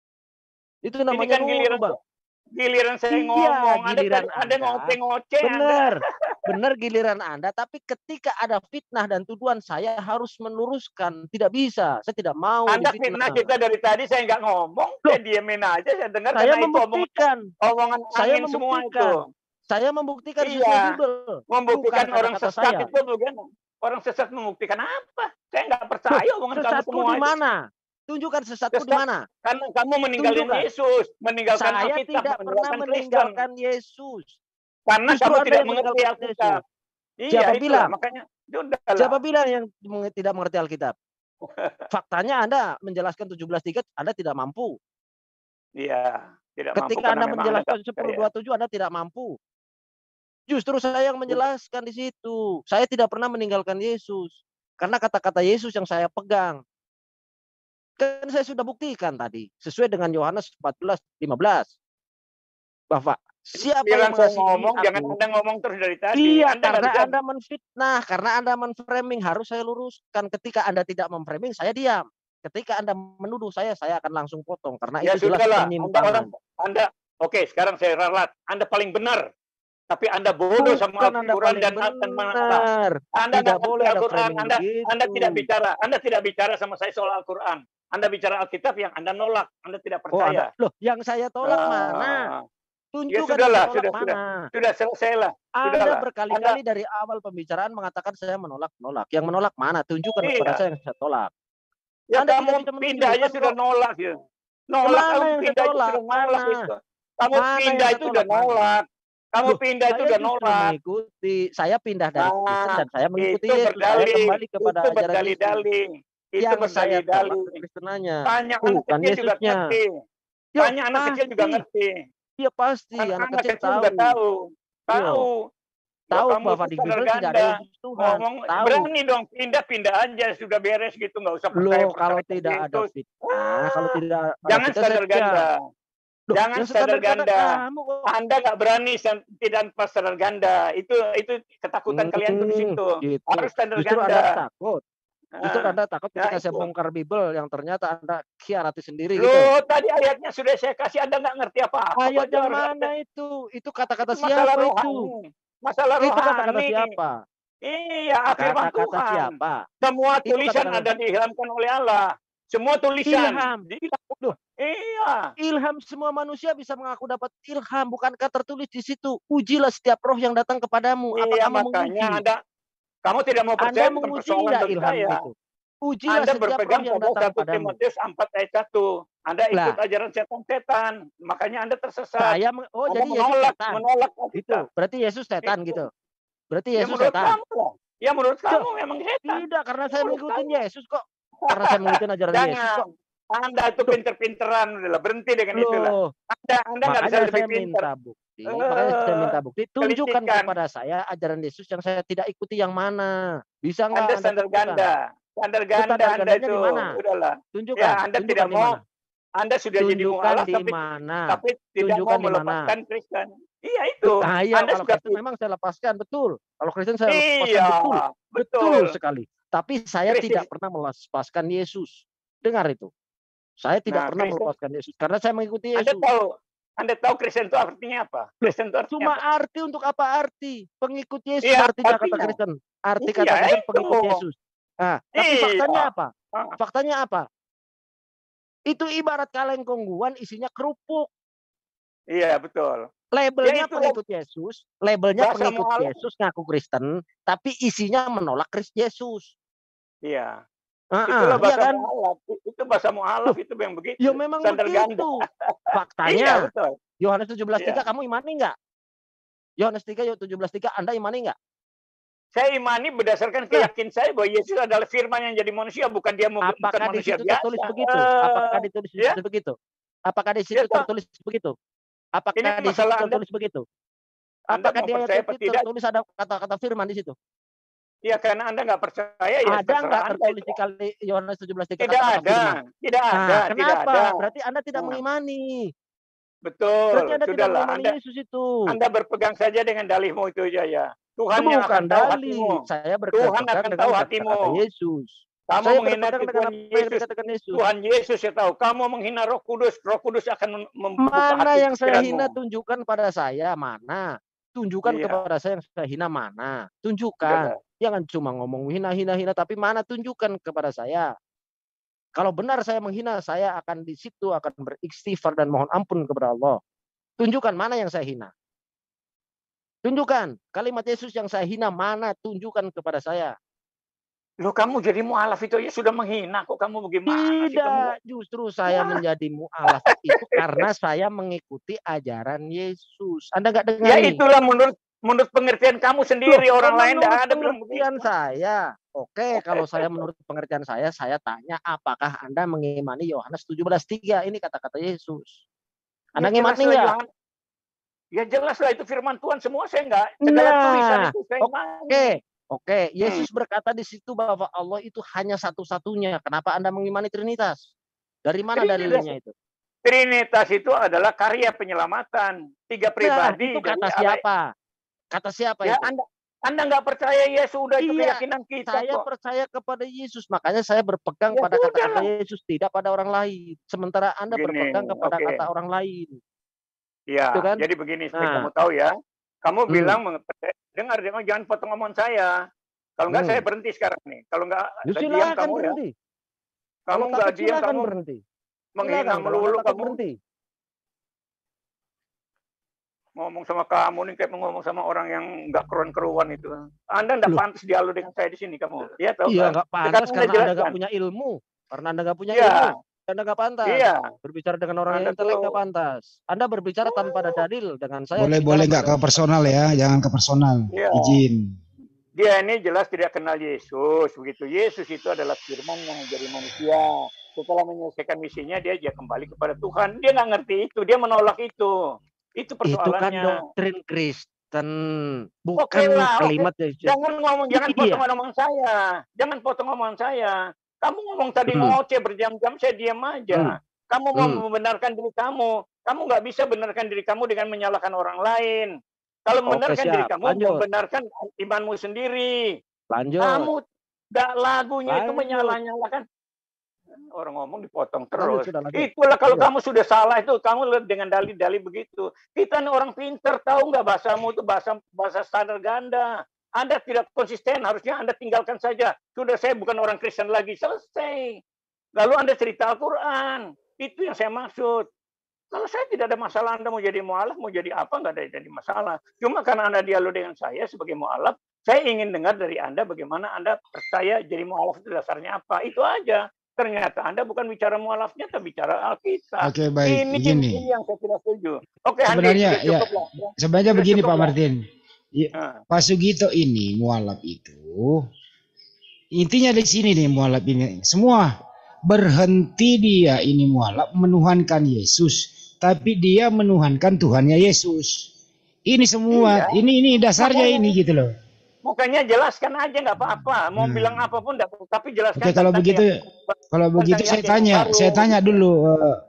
S1: Itu namanya nuduh, Bang.
S2: Giliran saya ngomong, Anda ngoceh-ngoceh.
S1: Benar giliran Anda, tapi ketika ada fitnah dan tuduhan saya harus meluruskan. Tidak bisa, saya tidak mau.
S2: Anda fitnah kita dari tadi, saya nggak ngomong, saya diemin aja, saya dengar
S1: saya membuktikan.
S2: Omongan angin semua itu.
S1: Saya membuktikan sesuai Bible.
S2: Membuktikan orang sesat itu bukan? Orang sesat membuktikan apa? Saya nggak percaya omongan kamu semua.
S1: Di mana? Tunjukkan sesatku di mana?
S2: Karena kamu meninggalkan Yesus, meninggalkan
S1: Alkitab. Saya tidak pernah meninggalkan Yesus.
S2: Karena kamu tidak mengerti Alkitab.
S1: Siapa bilang?
S2: Makanya,
S1: siapa bilang yang tidak mengerti Alkitab? Faktanya Anda menjelaskan 17:3 Anda tidak mampu.
S2: Iya, tidak mampu.
S1: Ketika Anda menjelaskan 10:27 Anda tidak mampu. Justru saya yang menjelaskan di situ. Saya tidak pernah meninggalkan Yesus. Karena kata-kata Yesus yang saya pegang. Kan saya sudah buktikan tadi sesuai dengan Yohanes 14:15. Bapak, siapa yang
S2: ngomong aku, jangan Anda ngomong terus dari tadi.
S1: Iya, karena Anda menfitnah, karena Anda menframing, harus saya luruskan. Ketika Anda tidak memframing, saya diam. Ketika Anda menuduh saya akan langsung potong karena itu jelas penyimpangan.
S2: Oke, sekarang saya ralat. Anda paling benar. Tapi Anda bodoh sama
S1: Bukan Anda
S2: Al-Quran
S1: paling
S2: dan menolak.
S1: benar.
S2: Anda
S1: Tidak
S2: nggak ngerti
S1: boleh ada
S2: Al-Quran.
S1: framing
S2: Anda tidak
S1: begitu.
S2: bicara. Anda tidak bicara sama saya soal Al-Quran. Anda bicara Alkitab yang Anda nolak. Anda tidak
S1: Oh, Anda,
S2: percaya.
S1: loh, yang saya tolak mana?
S2: Ya
S1: Tunjukkan yang
S2: sudahlah,
S1: saya tolak
S2: sudah.
S1: mana?
S2: Sudah selesailah.
S1: Anda
S2: Sudahlah.
S1: berkali-kali dari awal pembicaraan mengatakan saya menolak. Yang menolak mana? Tunjukkan kepada
S2: Iya.
S1: saya yang saya tolak.
S2: Ya
S1: Anda
S2: kamu
S1: tidak bisa
S2: pindah aja
S1: menunjukkan
S2: sudah
S1: kok.
S2: nolak ya. Nolak,
S1: Mana
S2: kamu
S1: yang saya
S2: pindah aja
S1: tolak?
S2: sudah nolak
S1: Mana?
S2: itu. Kamu
S1: Mana yang
S2: pindah
S1: saya
S2: itu udah
S1: tolak? Mana?
S2: nolak. Kamu
S1: Loh,
S2: pindah itu
S1: saya
S2: udah
S1: justru
S2: nolak.
S1: mengikuti. Saya pindah dari Kristen dan saya mengikuti
S2: Itu
S1: Yesus. Saya
S2: berdalih.
S1: kembali kepada
S2: Itu
S1: ajaran Yesus.
S2: berdalih-dalih. Itu
S1: Yang saya tolak
S2: berdalih-dalih.
S1: kekristenannya,
S2: Banyak anak
S1: bukan
S2: kecil juga
S1: Yesusnya.
S2: ngerti.
S1: Yo,
S2: Banyak anak kecil juga
S1: pasti.
S2: ngerti.
S1: Iya pasti, anak
S2: Anak
S1: kecil
S2: kecil juga
S1: tahu.
S2: tahu.
S1: Yo,
S2: Tahu.
S1: tahu
S2: Kamu
S1: bahwa
S2: itu
S1: di
S2: standar
S1: Bible tidak ada
S2: ganda.
S1: Yesus Tuhan.
S2: Ngomong
S1: Tahu.
S2: berani dong pindah-pindah aja sudah beres gitu, nggak usah percaya
S1: Loh, kalau tidak ada
S2: Yesus.
S1: fitnah, kalau tidak ada
S2: Jangan
S1: fitnah saya
S2: standar
S1: diam.
S2: ganda.
S1: Loh,
S2: Jangan
S1: yang
S2: standar ganda.
S1: kamu kok.
S2: Anda nggak berani tidak standar ganda. Itu ketakutan kalian tuh di situ.
S1: Gitu.
S2: Harus standar
S1: Justru
S2: ganda.
S1: Anda takut. Justru Anda takut ketika saya
S2: itu.
S1: bongkar Bible yang ternyata Anda khianati sendiri gitu.
S2: Loh, tadi ayatnya sudah saya kasih, Anda nggak ngerti apa-apa.
S1: Ayat yang mana itu? Itu kata-kata
S2: masalah
S1: siapa itu?
S2: rohani. Masalah
S1: Itu kata-kata
S2: rohani.
S1: siapa?
S2: Iya, firman
S1: Kata-kata
S2: Tuhan.
S1: siapa?
S2: Semua
S1: Itu
S2: tulisan
S1: kata-kata
S2: ada diilhamkan oleh Allah. Semua tulisan.
S1: ilham. Loh,
S2: Iya.
S1: ilham semua manusia bisa mengaku dapat ilham. Bukankah tertulis di situ? Ujilah setiap roh yang datang kepadamu. Apa
S2: Iya,
S1: kamu
S2: makanya
S1: menguji?
S2: kamu tidak mau
S1: Anda
S2: percaya bukan
S1: menguji
S2: persoalan
S1: enggak
S2: bagi
S1: ilham
S2: saya.
S1: itu? Ujilah
S2: Anda
S1: setiap roh
S2: berpegang
S1: yang
S2: pada
S1: datang
S2: 1
S1: padamu.
S2: Timotius 4 ayat 1. Anda ikut
S1: Lah,
S2: ajaran setan-setan. Makanya Anda tersesat.
S1: saya
S2: Anda
S1: jadi Yesus setan.
S2: menolak
S1: Gitu.
S2: kita.
S1: Berarti Yesus setan gitu. Berarti
S2: Ya
S1: Yesus
S2: menurut
S1: setan.
S2: kamu lah. Ya menurut
S1: Loh,
S2: kamu memang setan.
S1: tidak, karena saya
S2: Menurut
S1: mengikuti
S2: kamu.
S1: Yesus kok. Karena saya mengikuti ajaran Yesus kok.
S2: Jangan. Anda itu
S1: Loh.
S2: pinter-pinteran, udahlah berhenti dengan itulah.
S1: Loh,
S2: Anda nggak bisa
S1: makanya
S2: lebih
S1: saya
S2: pinter.
S1: minta bukti. Makanya saya minta bukti. Tunjukkan
S2: Kelicikan.
S1: kepada saya ajaran Yesus yang saya tidak ikuti yang mana. Bisa
S2: Anda
S1: nggak Anda
S2: standar
S1: tunjukkan?
S2: ganda. Standar ganda
S1: Standar
S2: Anda
S1: gandanya
S2: itu.
S1: di mana?
S2: Udahlah.
S1: Tunjukkan.
S2: Ya, Anda
S1: Tunjukkan
S2: tidak
S1: di
S2: mau.
S1: mana?
S2: Anda sudah jadi
S1: Tunjukkan
S2: mualaf
S1: di mana?
S2: tapi tidak
S1: Tunjukkan
S2: mau
S1: di mana?
S2: melepaskan Kristen. Iya itu.
S1: Nah, iya,
S2: Anda
S1: kalau
S2: sudah
S1: Kristen memang saya lepaskan, betul. Kalau Kristen saya lepaskan,
S2: Iya,
S1: betul. Betul sekali. Tapi saya
S2: Kristus.
S1: tidak pernah melepaskan Yesus. Dengar itu. Saya tidak
S2: Nah,
S1: pernah
S2: Kristen.
S1: melepaskan Yesus karena saya mengikuti Yesus.
S2: Anda tahu Kristen itu artinya apa? Kristen itu artinya
S1: Cuma
S2: apa?
S1: arti untuk apa arti? Pengikut Yesus
S2: Iya,
S1: artinya kata
S2: artinya.
S1: Kristen. Arti
S2: Iya,
S1: kata Kristen
S2: itu.
S1: pengikut Yesus. Nah, tapi
S2: Iya.
S1: faktanya apa?
S2: Ah.
S1: Faktanya apa? Itu ibarat kaleng kongguan isinya kerupuk.
S2: Iya, betul.
S1: Labelnya
S2: Ya, itu
S1: pengikut Yesus, labelnya
S2: bahasa
S1: pengikut
S2: mualaf.
S1: Yesus ngaku Kristen, tapi isinya menolak Yesus.
S2: Iya. Itulah
S1: iya
S2: bahasa
S1: kan?
S2: mualaf. Itu bahasa mualaf itu yang begitu.
S1: Ya memang
S2: Standar
S1: begitu.
S2: ganda.
S1: Faktanya.
S2: Iya, betul.
S1: Yohanes 17:3
S2: Iya.
S1: kamu imani enggak? Yohanes 17:3 Anda imani enggak?
S2: Saya imani berdasarkan keyakinan saya bahwa Yesus adalah firman yang jadi manusia, bukan dia bukan
S1: Apakah di
S2: manusia
S1: situ
S2: biasa.
S1: tertulis begitu? Apakah ditulis di situ begitu? Apakah di situ tertulis begitu? Apakah di situ tertulis begitu? Apakah di ayat itu tertulis ada kata-kata firman di situ?
S2: Iya, karena Anda nggak percaya ya.
S1: Ada nggak tertulis di kali Yohanes 17:3
S2: Tidak ada. Tidak ada.
S1: Kenapa?
S2: Tidak ada.
S1: Berarti Anda tidak mengimani.
S2: Betul.
S1: Berarti Anda tidak
S2: Sudahlah.
S1: mengimani Yesus itu.
S2: Anda berpegang saja dengan dalihmu itu aja ya. Tuhan
S1: Itu
S2: yang
S1: bukan
S2: akan tahu
S1: dalih.
S2: hatimu.
S1: Saya
S2: Tuhan
S1: berpegang
S2: akan
S1: dengan
S2: tahu
S1: kata-kata
S2: hatimu.
S1: Yesus.
S2: Kamu
S1: Saya
S2: menghina
S1: berpegang dengan
S2: Tuhan
S1: apa yang
S2: Yesus.
S1: dikatakan Yesus.
S2: Tuhan Yesus ya tahu. Kamu menghina Roh Kudus. Roh Kudus akan membuka
S1: Mana
S2: hati
S1: yang saya
S2: pikiranmu.
S1: hina tunjukkan pada saya mana. Tunjukkan kepada saya yang saya hina mana. Tunjukkan. Jangan cuma ngomong hina tapi mana tunjukkan kepada saya. Kalau benar saya menghina, saya akan di situ akan beristighfar dan mohon ampun kepada Allah. Tunjukkan mana yang saya hina. Tunjukkan kalimat Yesus yang saya hina mana, tunjukkan kepada saya.
S2: Loh, kamu jadi mualaf itu ya sudah menghina, kok kamu bagaimana sih kamu?
S1: Tidak, justru saya menjadi mualaf itu karena saya mengikuti ajaran Yesus. Anda nggak dengar?
S2: Ya itulah menurut pengertian kamu sendiri. Orang lain tidak ada bilang begitu.
S1: Pengertian saya. Oke, kalau saya menurut pengertian saya tanya apakah Anda mengimani Yohanes 17:3 ini kata-kata Yesus? Anda mengimani nggak?
S2: Ya jelas lah itu firman Tuhan semua saya nggak. Segala tulisan itu saya imani.
S1: Oke, Yesus berkata di situ bahwa Allah itu hanya satu-satunya. Kenapa Anda mengimani Trinitas? Dari mana dalilnya itu?
S2: Trinitas itu adalah karya penyelamatan. 3 pribadi.
S1: Itu kata siapa? Kata siapa
S2: ya,
S1: itu?
S2: Anda nggak percaya ya sudah itu keyakinan kita.
S1: Saya percaya kepada Yesus, makanya saya berpegang pada kata-kata Yesus, tidak pada orang lain. Sementara Anda berpegang kepada kata orang lain.
S2: Ya,
S1: Itu kan?
S2: jadi begini, supaya
S1: Nah,
S2: kamu tahu ya. Kamu
S1: hmm,
S2: bilang, dengar, jangan potong omongan saya. Kalau enggak saya
S1: hmm.
S2: berhenti sekarang nih. Kalau enggak
S1: Ya
S2: diam
S1: silakan
S2: kamu ya.
S1: berhenti.
S2: Kamu
S1: Kalau
S2: enggak
S1: takut
S2: diam,
S1: silakan
S2: kamu
S1: berhenti.
S2: menghina
S1: Silakan. Kalau Anda
S2: melulu
S1: takut
S2: kamu.
S1: berhenti.
S2: Ngomong sama kamu nih kayak ngomong sama orang yang enggak keruan-keruan itu. Anda enggak
S1: Loh,
S2: pantas dialog dengan saya di sini kamu. Iya tahu
S1: iya
S2: kan?
S1: nggak
S2: Sekarang
S1: pantas
S2: Anda
S1: karena Anda nggak
S2: jelaskan.
S1: punya ilmu. Karena Anda nggak punya ilmu.
S2: Iya,
S1: Anda nggak pantas.
S2: iya.
S1: Berbicara dengan orang yang
S2: Anda
S1: intelek nggak
S2: tuh
S1: pantas. Anda berbicara tanpa ada dalil. Dengan saya
S3: Boleh
S1: bicara
S3: boleh nggak ke
S1: berdasarkan
S3: personal ya, jangan ke personal.
S2: iya.
S3: Izin.
S2: Dia ini jelas tidak kenal Yesus, begitu. Yesus itu adalah firman yang menjadi manusia. Setelah menyelesaikan misinya, dia kembali kepada Tuhan. Dia nggak ngerti itu, dia menolak itu. Itu
S1: itu kan
S2: persoalannya.
S1: doktrin Kristen,
S2: Oke
S1: bukan
S2: lah, oke.
S1: kalimat Yesus.
S2: Jangan potong
S1: Iya.
S2: omongan saya. Jangan potong omongan saya. Kamu ngomong tadi
S1: Hmm,
S2: ngoceh berjam-jam, saya diam
S1: hmm,
S2: aja. Kamu mau
S1: hmm.
S2: membenarkan diri kamu. Kamu nggak bisa benarkan diri kamu dengan menyalahkan orang lain. Kalau
S1: Oke
S2: membenarkan diri
S1: siap.
S2: kamu,
S1: Lanjut.
S2: membenarkan imanmu sendiri.
S1: Lanjut.
S2: Kamu nggak lagunya itu
S1: Lanjut.
S2: menyalah-nyalakan. Orang ngomong dipotong
S1: Lanjut
S2: terus.
S1: sudah lanjut.
S2: Itulah kalau
S1: Lanjut.
S2: kamu sudah salah itu, kamu lihat dengan dalil-dalil begitu. Kita nih orang pinter, tahu nggak bahasamu itu bahasa standar ganda. Anda tidak konsisten, harusnya Anda tinggalkan saja. Sudah, saya bukan orang Kristen lagi, selesai. Lalu Anda cerita Al-Quran. Itu yang saya maksud. Kalau saya tidak ada masalah, Anda mau jadi mu'alaf, mau jadi apa, nggak ada jadi masalah. Cuma karena Anda dialog dengan saya sebagai mu'alaf, saya ingin dengar dari Anda bagaimana Anda percaya jadi mu'alaf itu dasarnya apa. Itu aja. Ternyata Anda bukan bicara mu'alafnya, tapi bicara Alkitab.
S3: Oke, baik.
S2: Ini
S3: Begini.
S2: yang saya tidak setuju. Oke, Andi,
S3: Sebenarnya
S2: sudah
S3: ya,
S2: cukup lah.
S3: sebenarnya
S2: Sudah
S3: begini
S2: cukup
S3: Pak
S2: lah.
S3: Martin. Ya,
S2: Nah,
S3: Pak Sugito ini mualaf itu intinya di sini nih mualaf ini semua berhenti dia ini mualaf menuhankan Yesus, tapi dia menuhankan Tuhannya Yesus. Ini semua,
S2: iya.
S3: ini dasarnya
S2: Makanya,
S3: ini gitu loh.
S2: makanya jelaskan aja, nggak apa-apa. Mau bilang apapun, tapi jelaskan
S3: Oke, kalau
S2: tentang
S3: begitu,
S2: keyakinan yang baru.
S3: saya tanya dulu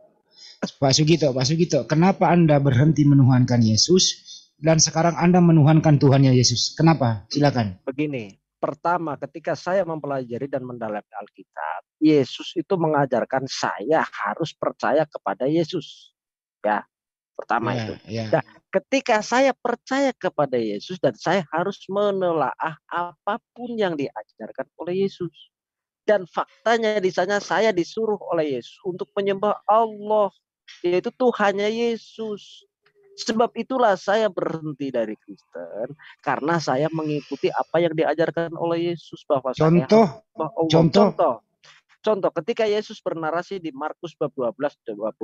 S3: Pak Sugito, kenapa Anda berhenti menuhankan Yesus dan sekarang Anda menuhankan Tuhannya Yesus? Kenapa? Silakan.
S1: Begini, pertama ketika saya mempelajari dan mendalami Alkitab, Yesus itu mengajarkan saya harus percaya kepada Yesus. Ya, pertama itu.
S3: Ya.
S1: Nah, ketika saya percaya kepada Yesus dan saya harus menelaah apapun yang diajarkan oleh Yesus. Dan faktanya di sana saya disuruh oleh Yesus untuk menyembah Allah, yaitu Tuhannya Yesus. Sebab itulah saya berhenti dari Kristen karena saya mengikuti apa yang diajarkan oleh Yesus bahwa saya
S3: Contoh,
S1: Allah. Contoh ketika Yesus bernarasi di Markus bab 12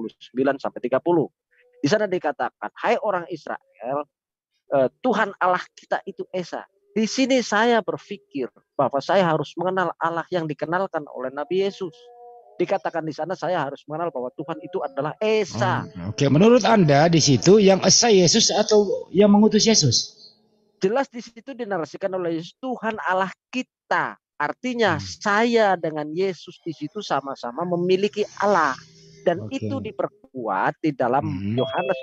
S1: 29 sampai 30. Di sana dikatakan, "Hai orang Israel, Tuhan Allah kita itu Esa." Di sini saya berpikir bahwa saya harus mengenal Allah yang dikenalkan oleh Nabi Yesus. Dikatakan di sana saya harus mengenal bahwa Tuhan itu adalah Esa.
S3: Oke, menurut Anda di situ yang esa Yesus atau yang mengutus Yesus?
S1: Jelas di situ dinarasikan oleh Yesus Tuhan Allah kita. Artinya saya dengan Yesus di situ sama-sama memiliki Allah. Dan itu diperkuat di dalam Yohanes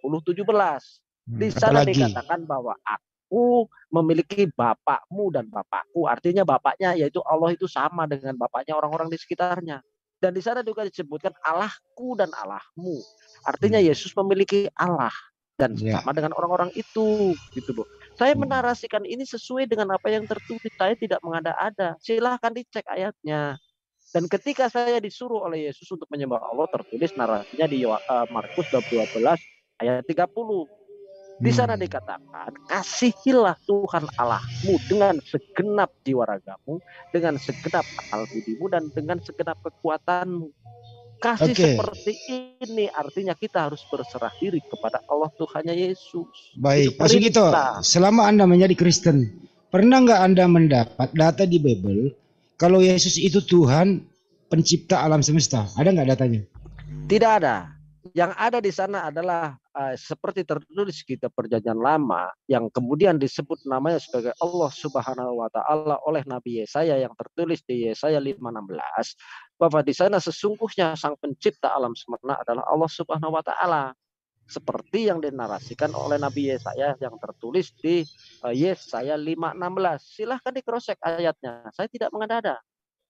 S1: 20:17. Di sana dikatakan bahwa aku memiliki bapakmu dan bapakku. Artinya bapaknya yaitu Allah itu sama dengan bapaknya orang-orang di sekitarnya. Dan di sana juga disebutkan Allahku dan Allahmu. Artinya Yesus memiliki Allah dan sama dengan orang-orang itu, gitu loh. Saya menarasikan ini sesuai dengan apa yang tertulis. Saya tidak mengada-ada. Silahkan dicek ayatnya. Dan ketika saya disuruh oleh Yesus untuk menyembah Allah, tertulis narasinya di Markus 12 ayat 30. Di sana dikatakan, kasihilah Tuhan Allahmu dengan segenap jiwa ragamu, dengan segenap akal budimu, dan dengan segenap kekuatanmu. Kasih seperti ini artinya kita harus berserah diri kepada Allah Tuhannya Yesus.
S3: Baik, Pak Sugito, selama Anda menjadi Kristen, pernah nggak Anda mendapat data di Bible kalau Yesus itu Tuhan pencipta alam semesta? Ada nggak datanya?
S1: Tidak ada. Yang ada di sana adalah seperti tertulis kitab Perjanjian Lama yang kemudian disebut namanya sebagai Allah Subhanahu wa taala oleh Nabi Yesaya yang tertulis di Yesaya 5:16 bahwa di sana sesungguhnya sang pencipta alam semesta adalah Allah Subhanahu wa taala. Seperti yang dinarasikan oleh Nabi Yesaya yang tertulis di Yesaya 5:16. Silahkan di cross check ayatnya. Saya tidak mengada-ada.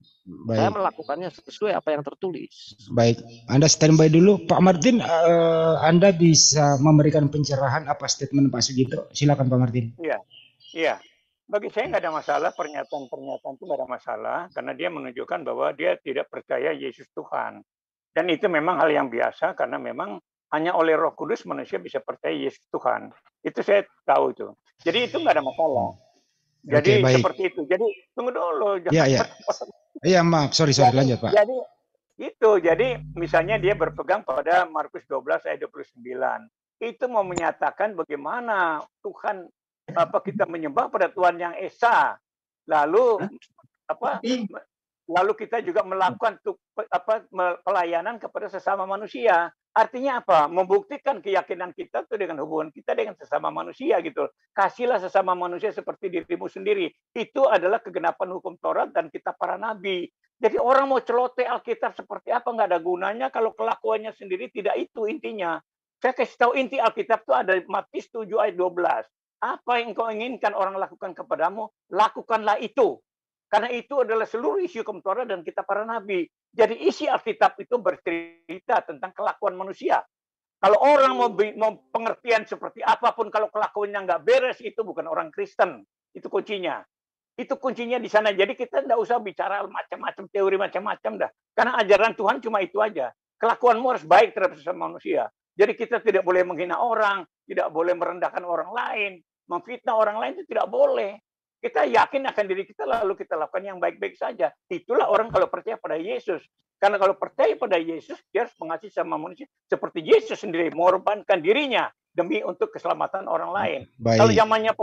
S1: Saya
S3: Baik,
S1: melakukannya sesuai apa yang tertulis.
S3: baik. Anda standby dulu, Pak Martin. Anda bisa memberikan pencerahan apa statement Pak Sugito? Silakan Pak Martin.
S2: Iya, iya. Bagi saya nggak ada masalah, pernyataan-pernyataan itu nggak ada masalah, karena dia menunjukkan bahwa dia tidak percaya Yesus Tuhan. Dan itu memang hal yang biasa, karena memang hanya oleh Roh Kudus manusia bisa percaya Yesus Tuhan. Itu saya tahu itu. Jadi itu nggak ada masalah.
S3: Oke,
S2: Jadi
S3: baik.
S2: seperti itu. Jadi tunggu dulu,
S3: Ya,
S2: jangan
S3: ya.
S2: potong-potong.
S3: Iya, maaf. Sorry, lanjut Pak.
S2: Jadi misalnya dia berpegang pada Markus 12 ayat 29. Itu mau menyatakan bagaimana Tuhan kita menyembah pada Tuhan yang esa. Lalu lalu kita juga melakukan pelayanan kepada sesama manusia. Artinya apa? Membuktikan keyakinan kita itu dengan hubungan kita dengan sesama manusia gitu. Kasihlah sesama manusia seperti dirimu sendiri. Itu adalah kegenapan hukum Taurat dan kitab para nabi. Jadi orang mau celoteh Alkitab seperti apa nggak ada gunanya kalau kelakuannya sendiri tidak itu intinya. Saya kasih tahu inti Alkitab itu ada Matius 7 ayat 12. Apa yang kau inginkan orang lakukan kepadamu, lakukanlah itu. Karena itu adalah seluruh isi hukum Taurat dan kitab para nabi. Jadi isi Alkitab itu bercerita tentang kelakuan manusia. Kalau orang mau pengertian seperti apapun, kalau kelakuannya nggak beres, itu bukan orang Kristen. Itu kuncinya. Itu kuncinya di sana. Jadi kita nggak usah bicara macam-macam teori macam-macam dah. Karena ajaran Tuhan cuma itu aja. Kelakuanmu harus baik terhadap sesama manusia. Jadi kita tidak boleh menghina orang, tidak boleh merendahkan orang lain, memfitnah orang lain itu tidak boleh. Kita yakin akan diri kita lalu kita lakukan yang baik-baik saja. Itulah orang kalau percaya pada Yesus. Karena kalau percaya pada Yesus, dia harus mengasihi sama manusia seperti Yesus sendiri mengorbankan dirinya demi untuk keselamatan orang lain.
S3: Baik.
S2: Kalau zamannya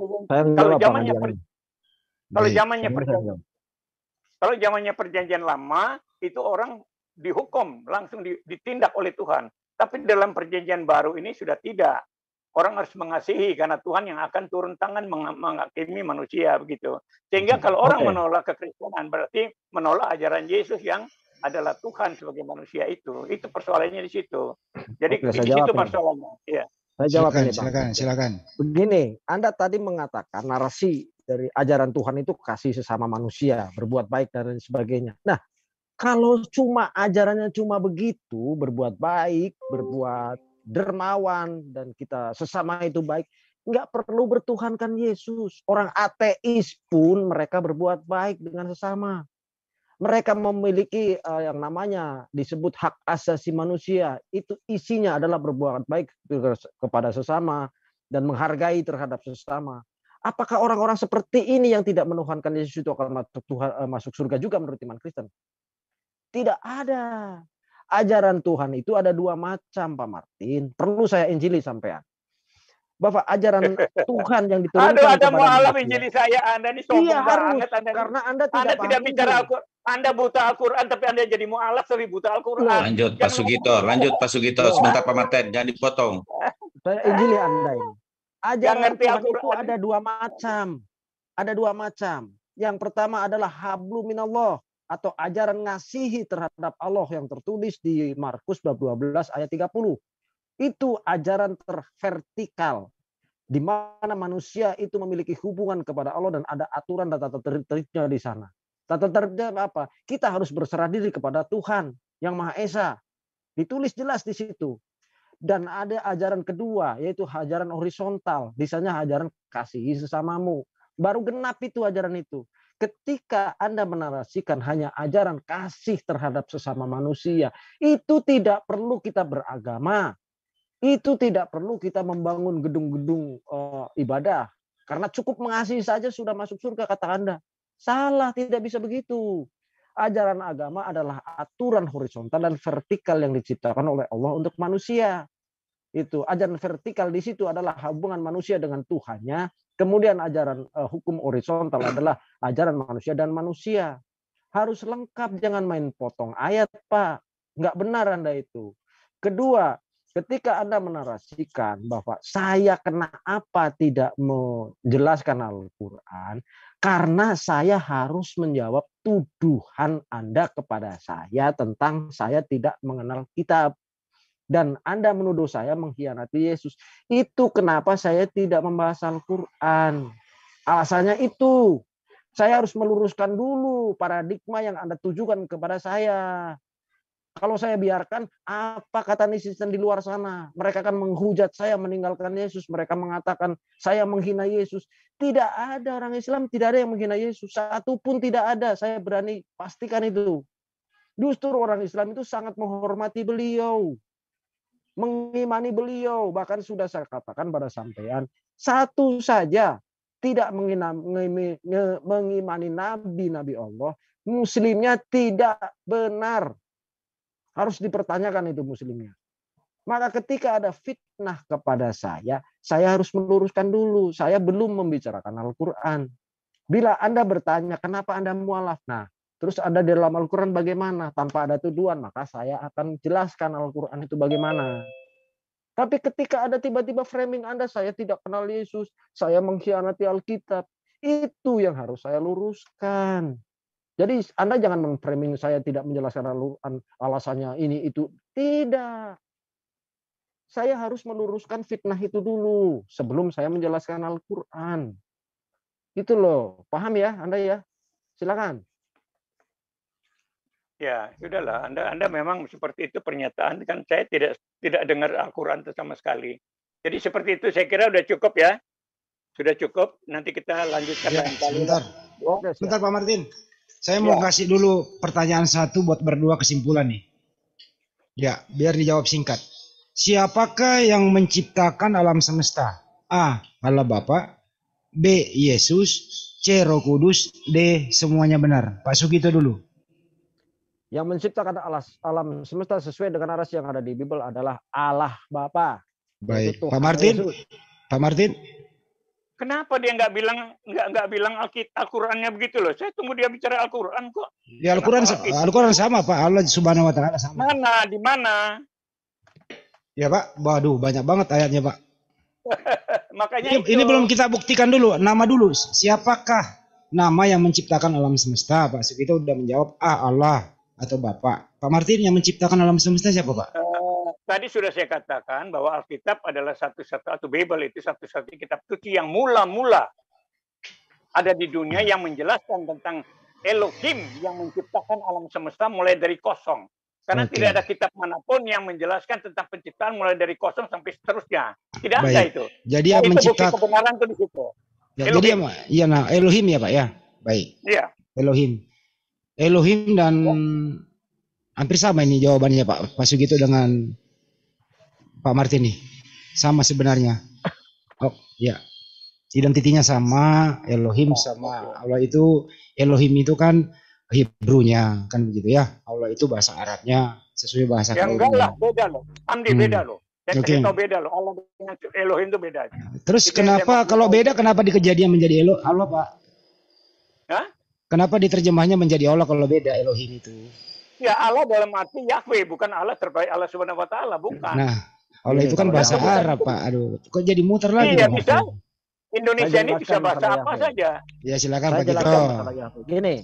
S2: kalau zamannya perjanjian lama itu orang dihukum langsung ditindak oleh Tuhan. Tapi dalam perjanjian baru ini sudah tidak. Orang harus mengasihi karena Tuhan yang akan turun tangan menghakimi manusia begitu. Sehingga kalau orang menolak kekristenan berarti menolak ajaran Yesus yang adalah Tuhan sebagai manusia itu. Itu persoalannya di situ. Jadi di situ persoalannya. Iya.
S1: Saya jawab ini,
S3: Bang. Silakan.
S1: Begini, Anda tadi mengatakan narasi dari ajaran Tuhan itu kasih sesama manusia, berbuat baik dan sebagainya. Nah, kalau cuma ajarannya cuma begitu, berbuat baik, berbuat dermawan, dan kita sesama itu baik, nggak perlu bertuhankan Yesus. Orang ateis pun mereka berbuat baik dengan sesama. Mereka memiliki yang namanya disebut hak asasi manusia. Itu isinya adalah berbuat baik kepada sesama dan menghargai terhadap sesama. Apakah orang-orang seperti ini yang tidak menuhankan Yesus itu akan masuk surga juga menurut iman Kristen? Tidak ada. Ajaran Tuhan itu ada dua macam, Pak Martin. Perlu saya injili sampean. Bapak, ajaran Tuhan yang diturunkan
S2: kepada
S1: Anda
S2: mualaf injili saya, Anda ini sombong banget.
S1: Karena Anda
S2: tidak bicara Al-Quran. Anda buta Al-Quran, tapi Anda jadi mualaf tapi buta Al-Quran.
S4: Lanjut Pak Sugito, sebentar Pak Martin, jangan dipotong.
S1: Saya injili Anda ini. Ajaran Tuhan itu ada dua macam. Ada dua macam. Yang pertama adalah hablu minallah, atau ajaran ngasihi terhadap Allah yang tertulis di Markus 12 ayat 30. Itu ajaran tervertikal, di mana manusia itu memiliki hubungan kepada Allah dan ada aturan dan tata tertibnya di sana. Tata tertibnya apa? Kita harus berserah diri kepada Tuhan yang Maha Esa. Ditulis jelas di situ. Dan ada ajaran kedua, yaitu ajaran horizontal. Misalnya ajaran kasihi sesamamu. Baru genap itu ajaran itu. Ketika Anda menarasikan hanya ajaran kasih terhadap sesama manusia, itu tidak perlu kita beragama. Itu tidak perlu kita membangun gedung-gedung ibadah. Karena cukup mengasihi saja sudah masuk surga, kata Anda. Salah, tidak bisa begitu. Ajaran agama adalah aturan horizontal dan vertikal yang diciptakan oleh Allah untuk manusia. Itu ajaran vertikal di situ adalah hubungan manusia dengan Tuhannya. Kemudian ajaran hukum horizontal adalah ajaran manusia dan manusia. Harus lengkap, jangan main potong ayat, Pak. Nggak benar Anda itu. Kedua, ketika Anda menarasikan bahwa saya kenapa tidak menjelaskan Al-Quran, karena saya harus menjawab tuduhan Anda kepada saya tentang saya tidak mengenal kitab. Dan Anda menuduh saya mengkhianati Yesus. Itu kenapa saya tidak membahas Al-Quran. Alasannya itu. Saya harus meluruskan dulu paradigma yang Anda tujukan kepada saya. Kalau saya biarkan, apa kata netizen di luar sana? Mereka akan menghujat saya meninggalkan Yesus. Mereka mengatakan saya menghina Yesus. Tidak ada orang Islam, tidak ada yang menghina Yesus. Satu pun tidak ada. Saya berani pastikan itu. Justru orang Islam itu sangat menghormati beliau, mengimani beliau. Bahkan sudah saya katakan pada sampean, satu saja tidak mengimani nabi-nabi Allah, muslimnya tidak benar. Harus dipertanyakan itu muslimnya. Maka ketika ada fitnah kepada saya harus meluruskan dulu. Saya belum membicarakan Al-Quran. Bila Anda bertanya, kenapa Anda mualaf? Nah, terus Anda di dalam Al-Quran bagaimana? Tanpa ada tuduhan, maka saya akan jelaskan Al-Quran itu bagaimana. Tapi ketika ada tiba-tiba framing Anda, saya tidak kenal Yesus, saya mengkhianati Alkitab, itu yang harus saya luruskan. Jadi Anda jangan memframing saya tidak menjelaskan alasannya ini itu. Tidak. Saya harus meluruskan fitnah itu dulu sebelum saya menjelaskan Al-Quran. Gitu loh. Paham ya Anda ya? Silakan.
S2: Ya, sudahlah. Anda memang seperti itu pernyataan, kan saya tidak dengar Al-Quran itu sama sekali. Jadi seperti itu saya kira sudah cukup ya. Sudah cukup. Nanti kita lanjutkan
S3: Ya,
S2: lain kali.
S3: sebentar.
S1: Oke,
S3: Sebentar Pak Martin. Saya
S2: Ya.
S3: mau kasih dulu pertanyaan satu buat berdua kesimpulan nih. Ya, biar dijawab singkat. Siapakah yang menciptakan alam semesta? A. Allah Bapa. B. Yesus. C. Roh Kudus. D. Semuanya benar. Pak Sugito dulu.
S1: Yang menciptakan alam semesta sesuai dengan narasi yang ada di Bible adalah Allah Bapa.
S3: Baik.
S1: Yaitu
S3: Pak
S1: Tuhan
S3: Martin.
S1: Yesus.
S3: Pak Martin.
S2: Kenapa dia nggak bilang Al-Qur'annya begitu loh? Saya tunggu dia bicara Al-Qur'an kok.
S3: Di Al-Quran sama Pak. Allah Subhanahu Wa Taala sama.
S2: Mana? Di mana?
S3: Ya Pak. Waduh, banyak banget ayatnya Pak.
S2: Makanya
S3: Ini belum kita buktikan dulu. Nama dulu. Siapakah nama yang menciptakan alam semesta? Pak Sugito udah menjawab A. Allah atau Bapak. Pak Martin, yang menciptakan alam semesta siapa Pak?
S2: Tadi sudah saya katakan bahwa Alkitab adalah satu-satu, atau Bible itu satu-satunya kitab suci yang mula-mula ada di dunia yang menjelaskan tentang Elohim yang menciptakan alam semesta mulai dari kosong. Karena tidak ada kitab manapun yang menjelaskan tentang penciptaan mulai dari kosong sampai seterusnya. Tidak ada itu.
S3: Jadi yang
S2: itu
S3: menciptakan
S2: bukti kebenaran itu di situ.
S3: Ya, jadi ya, nah, Elohim ya Pak ya. Baik.
S2: Iya.
S3: Elohim dan hampir sama ini jawabannya Pak Sugito dengan Pak Martin nih. Sama sebenarnya. Oh, ya. Identitinya sama, Elohim sama Allah itu. Elohim itu kan Hebrunya kan begitu ya. Allah itu bahasa Arabnya sesuai bahasa
S2: Ya enggak lah, beda loh. Andi beda loh. Saya kasih tahu beda loh. Allah dengan Elohim itu beda.
S3: Terus kenapa kalau beda kenapa di kejadian menjadi Allah Pak?
S2: Hah?
S3: Kenapa diterjemahnya menjadi Allah kalau beda Elohim itu?
S2: Ya Allah dalam arti Yahweh, bukan Allah terbaik Allah Subhanahu Wa Taala, bukan.
S3: Nah, Allah itu kan bahasa Arab Pak. Aduh, kok jadi muter lagi?
S2: Iya bisa. Indonesia ini bisa bahasa apa saja.
S3: Ya silakan Pak Gito.
S1: Gini,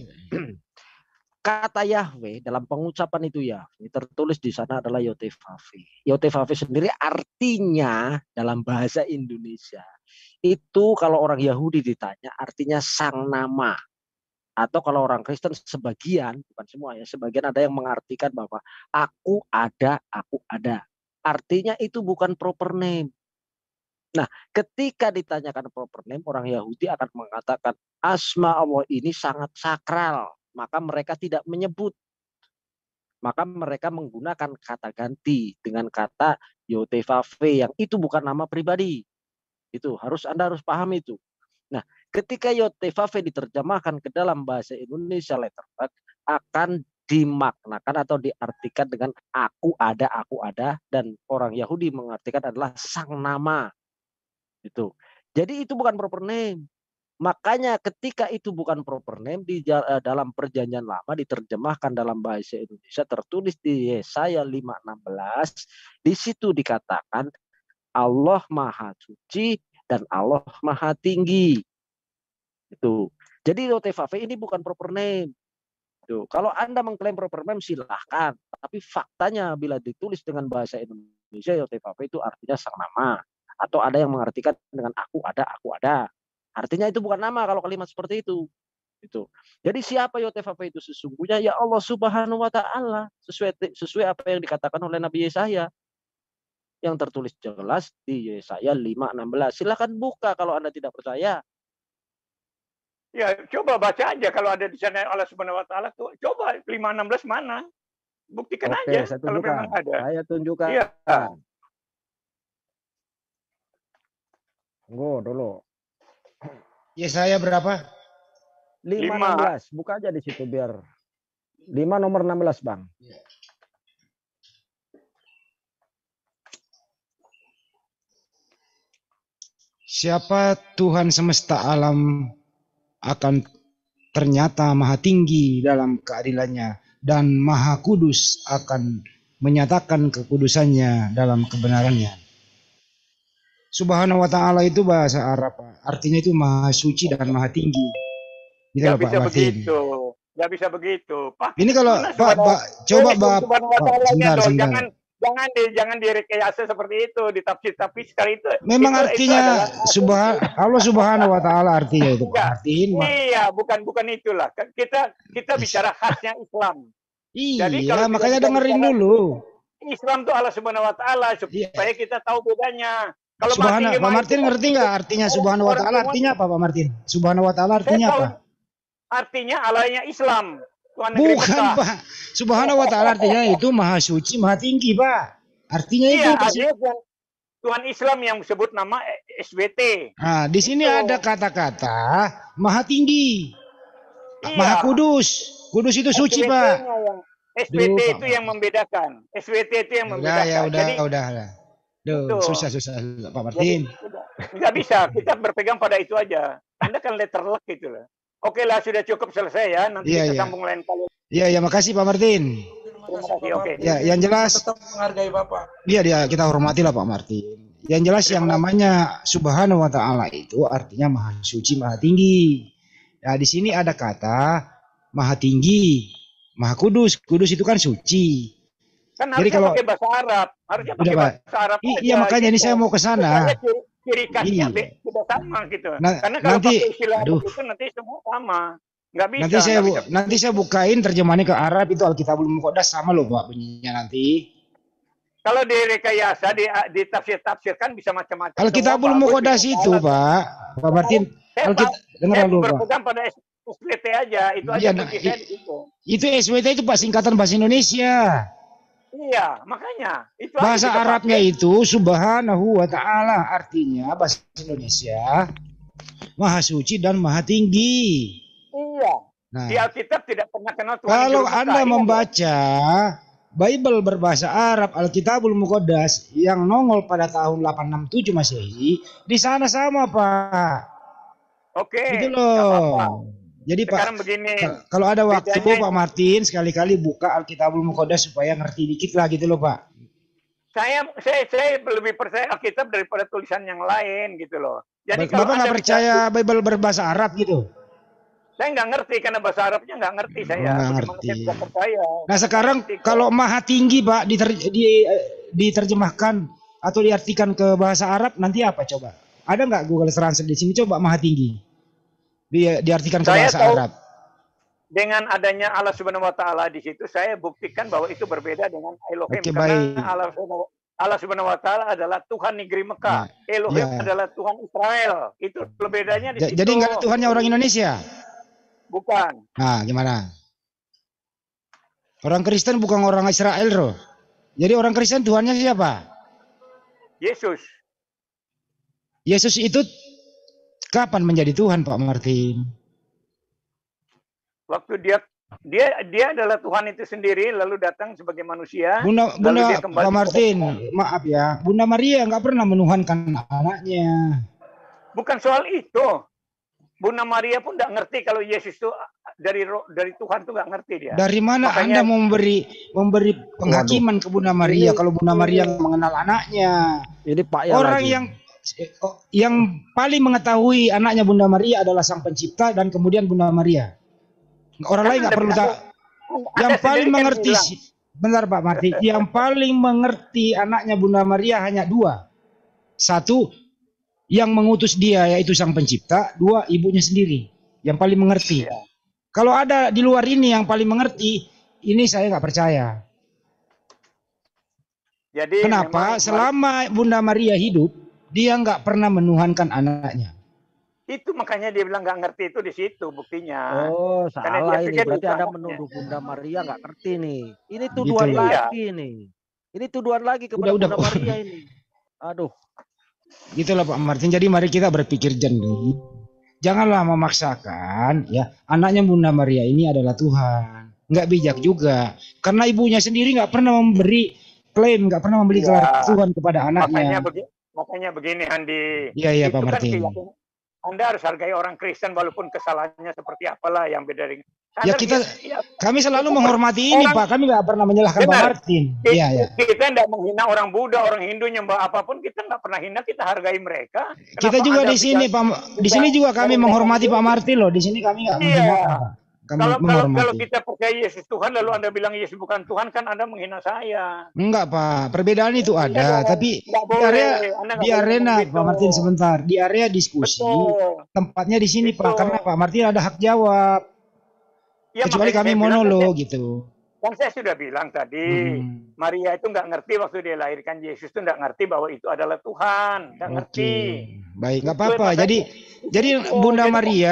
S1: kata Yahweh dalam pengucapan itu Yahweh tertulis di sana adalah Yotevave. Yotevave sendiri artinya dalam bahasa Indonesia itu kalau orang Yahudi ditanya artinya sang nama. Atau kalau orang Kristen sebagian, bukan semua ya, sebagian ada yang mengartikan bahwa aku ada, aku ada. Artinya itu bukan proper name. Nah, ketika ditanyakan proper name, orang Yahudi akan mengatakan asma Allah ini sangat sakral. Maka mereka tidak menyebut. Maka mereka menggunakan kata ganti dengan kata Yotevave yang itu bukan nama pribadi. Itu Anda harus paham itu. Nah, ketika Yotevave diterjemahkan ke dalam bahasa Indonesia letterpress akan dimaknakan atau diartikan dengan aku ada, dan orang Yahudi mengartikan adalah sang nama. Itu. Jadi itu bukan proper name. Makanya ketika itu bukan proper name di dalam perjanjian lama diterjemahkan dalam bahasa Indonesia tertulis di Yesaya 5:16 di situ dikatakan Allah Maha Suci dan Allah Maha Tinggi. Itu. Jadi Yotevave ini bukan proper name. Tuh, kalau Anda mengklaim proper name silahkan, tapi faktanya bila ditulis dengan bahasa Indonesia Yotevave itu artinya sang nama. Atau ada yang mengartikan dengan aku ada. Artinya itu bukan nama kalau kalimat seperti itu. Itu. Jadi siapa Yotefave itu sesungguhnya? Ya Allah Subhanahu wa taala, sesuai apa yang dikatakan oleh Nabi Yesaya. Yang tertulis jelas di Yesaya 5:16. Silakan buka kalau Anda tidak percaya.
S2: Ya, coba baca aja kalau ada di sana Allah Subhanahu wa taala tuh. Coba 5:16 mana? Buktikan
S1: Oke,
S2: aja
S1: saya
S2: kalau memang
S1: tunjukkan.
S2: ada.
S1: Saya tunjukkan.
S2: Iya.
S1: Tunggu dulu.
S3: Yesaya berapa?
S1: 5:16. Buka aja di situ biar 5 nomor 16, Bang.
S3: Siapa Tuhan semesta alam akan ternyata maha tinggi dalam keadilannya, dan maha kudus akan menyatakan kekudusannya dalam kebenarannya. Subhanahu wa ta'ala itu bahasa Arab, artinya itu maha suci dan maha tinggi. Gitu
S2: Nggak
S3: loh, Pak
S2: bisa
S3: Martin.
S2: begitu. Nggak bisa begitu. Pak,
S3: Ini kalau Pak coba Pak,
S2: jangan direkayasa seperti itu, ditafsir sekali itu.
S3: memang
S2: itu
S3: artinya Allah Subhanahu wa ta'ala artinya itu Pak Martin.
S2: Iya, bukan itulah. Kita bicara khasnya Islam. Jadi
S3: Iya,
S2: kalau
S3: makanya
S2: kita
S3: dengerin
S2: bicara
S3: dulu.
S2: Islam itu Allah Subhanahu wa taala supaya kita tahu bedanya. Kalau
S3: Pak Martin ngerti nggak artinya Subhanahu wa ta'ala artinya apa Pak Martin? Subhanahu wa ta'ala artinya apa?
S2: Artinya Allahnya Islam. Tuhan negeri
S3: Bukan
S2: Mekah.
S3: Pak. Subhanahu wa ta'ala artinya itu maha suci, maha tinggi Pak. Artinya itu Pak.
S2: Tuhan Islam yang sebut nama SWT.
S3: Nah, di sini ada kata-kata maha tinggi.
S2: Iya.
S3: Maha kudus. Kudus itu suci Pak.
S2: SWT itu yang membedakan. SWT itu yang membedakan.
S3: Ya
S2: Jadi,
S3: udah. Duh, susah Pak Martin.
S2: Nggak bisa, kita berpegang pada itu aja. Anda kan letterlock gitu lah. Oke lah, sudah cukup selesai ya. Nanti kita sambung lain kali.
S3: Iya, makasih Pak Martin.
S2: Terima kasih, oke.
S3: Ya, yang jelas
S5: tetap menghargai Bapak.
S3: Iya, kita hormati lah Pak Martin. Yang jelas yang namanya Subhanahu wa ta'ala itu artinya maha suci, maha tinggi. Nah, di sini ada kata maha tinggi, maha kudus. Kudus itu kan suci.
S2: Kan harusnya pakai bahasa Arab. Harusnya pakai bahasa Arab.
S3: Iya, makanya ini saya mau ke sana.
S2: Ciri khasnya tidak sama gitu.
S3: Nah,
S2: karena kalau
S3: nanti,
S2: pakai istilah itu nanti semua sama. Nggak bisa.
S3: Nanti saya bukain terjemahannya ke Arab, itu Alkitabul Muqaddas sama loh Pak bunyinya nanti.
S2: Kalau direkayasa, ditafsirkan bisa macam-macam.
S3: Alkitabul Muqaddas itu Pak Martin.
S2: Saya berpegang pada SWT aja. Itu aja kunci saya di situ.
S3: Itu SWT itu Pak singkatan bahasa Indonesia.
S2: Iya, makanya. Itu
S3: bahasa Arabnya itu Subhanahu wa ta'ala, artinya bahasa Indonesia maha suci dan maha tinggi.
S2: Iya. Nah, di Alkitab tidak pernah kenal Tuhan.
S3: Kalau Anda membaca Bible berbahasa Arab, Alkitabul Muqaddas yang nongol pada tahun 867 Masehi, di sana sama Pak.
S2: Oke.
S3: Gitu loh. Jadi
S2: sekarang
S3: Pak,
S2: begini,
S3: kalau ada waktu Pak Martin sekali-kali buka Alkitabul Muqaddas supaya ngerti dikit lah gitu loh Pak.
S2: Saya lebih percaya Alkitab daripada tulisan yang lain gitu loh. Jadi
S3: Bapak nggak percaya Bible berbahasa Arab gitu?
S2: Saya nggak ngerti karena bahasa Arabnya nggak ngerti saya.
S3: Nggak ngerti.
S2: Saya percaya.
S3: Nah sekarang kalau maha tinggi Pak diterjemahkan atau diartikan ke bahasa Arab nanti apa coba? Ada nggak Google Translate di sini coba maha tinggi? Diartikan ke bahasa Arab.
S2: Dengan adanya Allah Subhanahu wa taala di situ saya buktikan bahwa itu berbeda dengan Elohim.
S3: Oke,
S2: karena Allah Subhanahu wa taala adalah Tuhan negeri Mekah. Elohim adalah Tuhan Israel. Itu bedanya di situ.
S3: Jadi nggak ada Tuhannya orang Indonesia?
S2: Bukan.
S3: Nah, gimana? Orang Kristen bukan orang Israel loh. Jadi orang Kristen Tuhannya siapa?
S2: Yesus.
S3: Yesus itu kapan menjadi Tuhan Pak Martin?
S2: Waktu dia adalah Tuhan itu sendiri lalu datang sebagai manusia.
S3: Bunda Pak Martin, maaf ya, Bunda Maria nggak pernah menuhankan anaknya.
S2: Bukan soal itu. Bunda Maria pun nggak ngerti kalau Yesus itu dari Tuhan tuh nggak ngerti dia.
S3: Dari mana Anda memberi penghakiman ke Bunda Maria kalau Bunda Maria mengenal anaknya?
S1: Jadi Pak
S3: orang yang paling mengetahui anaknya Bunda Maria adalah Sang Pencipta dan kemudian Bunda Maria. Orang lain nggak perlu tahu. Yang paling mengerti, benar Pak Martin, yang paling mengerti anaknya Bunda Maria hanya dua. Satu, yang mengutus dia yaitu Sang Pencipta. Dua, ibunya sendiri yang paling mengerti. Kalau ada di luar ini yang paling mengerti, ini saya nggak percaya.
S2: Jadi
S3: Kenapa?
S2: memang
S3: Selama Bunda Maria hidup, dia nggak pernah menuhankan anaknya.
S2: itu makanya dia bilang nggak ngerti itu di situ buktinya.
S1: Oh,
S2: Karena
S1: salah
S2: dia
S1: ini.
S2: pikir
S1: Berarti
S2: itu
S1: Anda
S2: anaknya.
S1: menuduh Bunda Maria nggak ngerti nih. Ini
S3: Gitu
S1: tuduhan
S3: loh.
S2: Iya.
S1: lagi nih. Ini tuduhan lagi kepada
S3: Udah.
S1: Bunda Maria ini. Aduh.
S3: Gitulah Pak Martin. Jadi mari kita berpikir jernih. Janganlah memaksakan ya anaknya Bunda Maria ini adalah Tuhan. Nggak bijak juga. Karena ibunya sendiri nggak pernah memberi klaim, nggak pernah memberi gelar
S2: Iya.
S3: Tuhan kepada anaknya.
S2: Makanya begini Andi.
S3: Iya
S2: Itu
S3: Pak
S2: kan
S3: Martin.
S2: keyakinan. Anda harus hargai orang Kristen walaupun kesalahannya seperti apalah yang beda dengan.
S3: Ya kami selalu menghormati ini Pak. Kami nggak pernah menyalahkan Pak Martin. Iya ya.
S2: Kita tidak menghina orang Buddha, orang Hindu nyembah apapun, kita nggak pernah hina, kita hargai mereka.
S3: Kita juga di sini Pak. Di sini juga kami menghormati Pak Martin loh. Di sini kami nggak menghinakan Pak.
S2: Kalau kita percaya Yesus Tuhan lalu Anda bilang Yesus bukan Tuhan, kan Anda menghina saya.
S3: Enggak Pak, perbedaan itu ada, tapi di arena Pak Martin sebentar, di area diskusi, tempatnya di sini Pak, karena Pak Martin ada hak jawab. Ya, kecuali kami monolog gitu.
S2: Kan saya sudah bilang tadi, Maria itu nggak ngerti waktu dia lahirkan Yesus itu nggak ngerti bahwa itu adalah Tuhan, nggak ngerti.
S3: Baik, nggak apa-apa. Jadi Bunda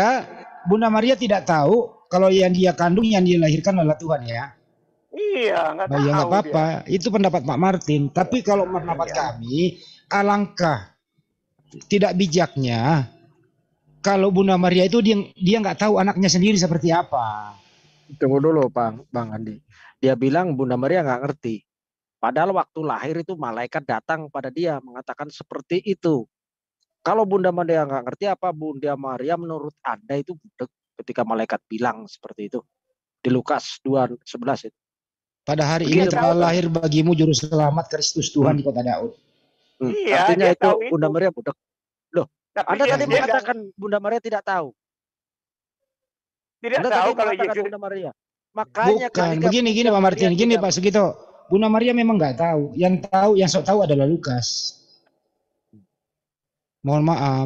S3: Maria tidak tahu kalau yang dia kandung, yang dia lahirkan adalah Tuhan ya.
S2: Iya, nggak tahu.
S3: Nggak apa-apa. Itu pendapat Pak Martin. Tapi kalau pendapat kami, alangkah tidak bijaknya kalau Bunda Maria itu dia nggak tahu anaknya sendiri seperti apa.
S1: Tunggu dulu Bang Andi. Dia bilang Bunda Maria nggak ngerti. Padahal waktu lahir itu malaikat datang pada dia mengatakan seperti itu. Kalau Bunda Maria nggak ngerti, apa Bunda Maria menurut Anda itu budek ketika malaikat bilang seperti itu di Lukas 2:11 itu.
S3: Pada hari ini telah lahir bagimu juru selamat Kristus Tuhan di kota Daud.
S2: Iya,
S1: artinya itu Bunda Maria budek. Loh, Anda tadi mengatakan Bunda Maria tidak tahu.
S2: Tidak tahu kalau Yesus
S1: Bunda Maria. Makanya
S3: bukan begini Pak Martin, gini Pak Sugito. Bunda Maria memang nggak tahu. Yang sok tahu adalah Lukas. Mohon maaf.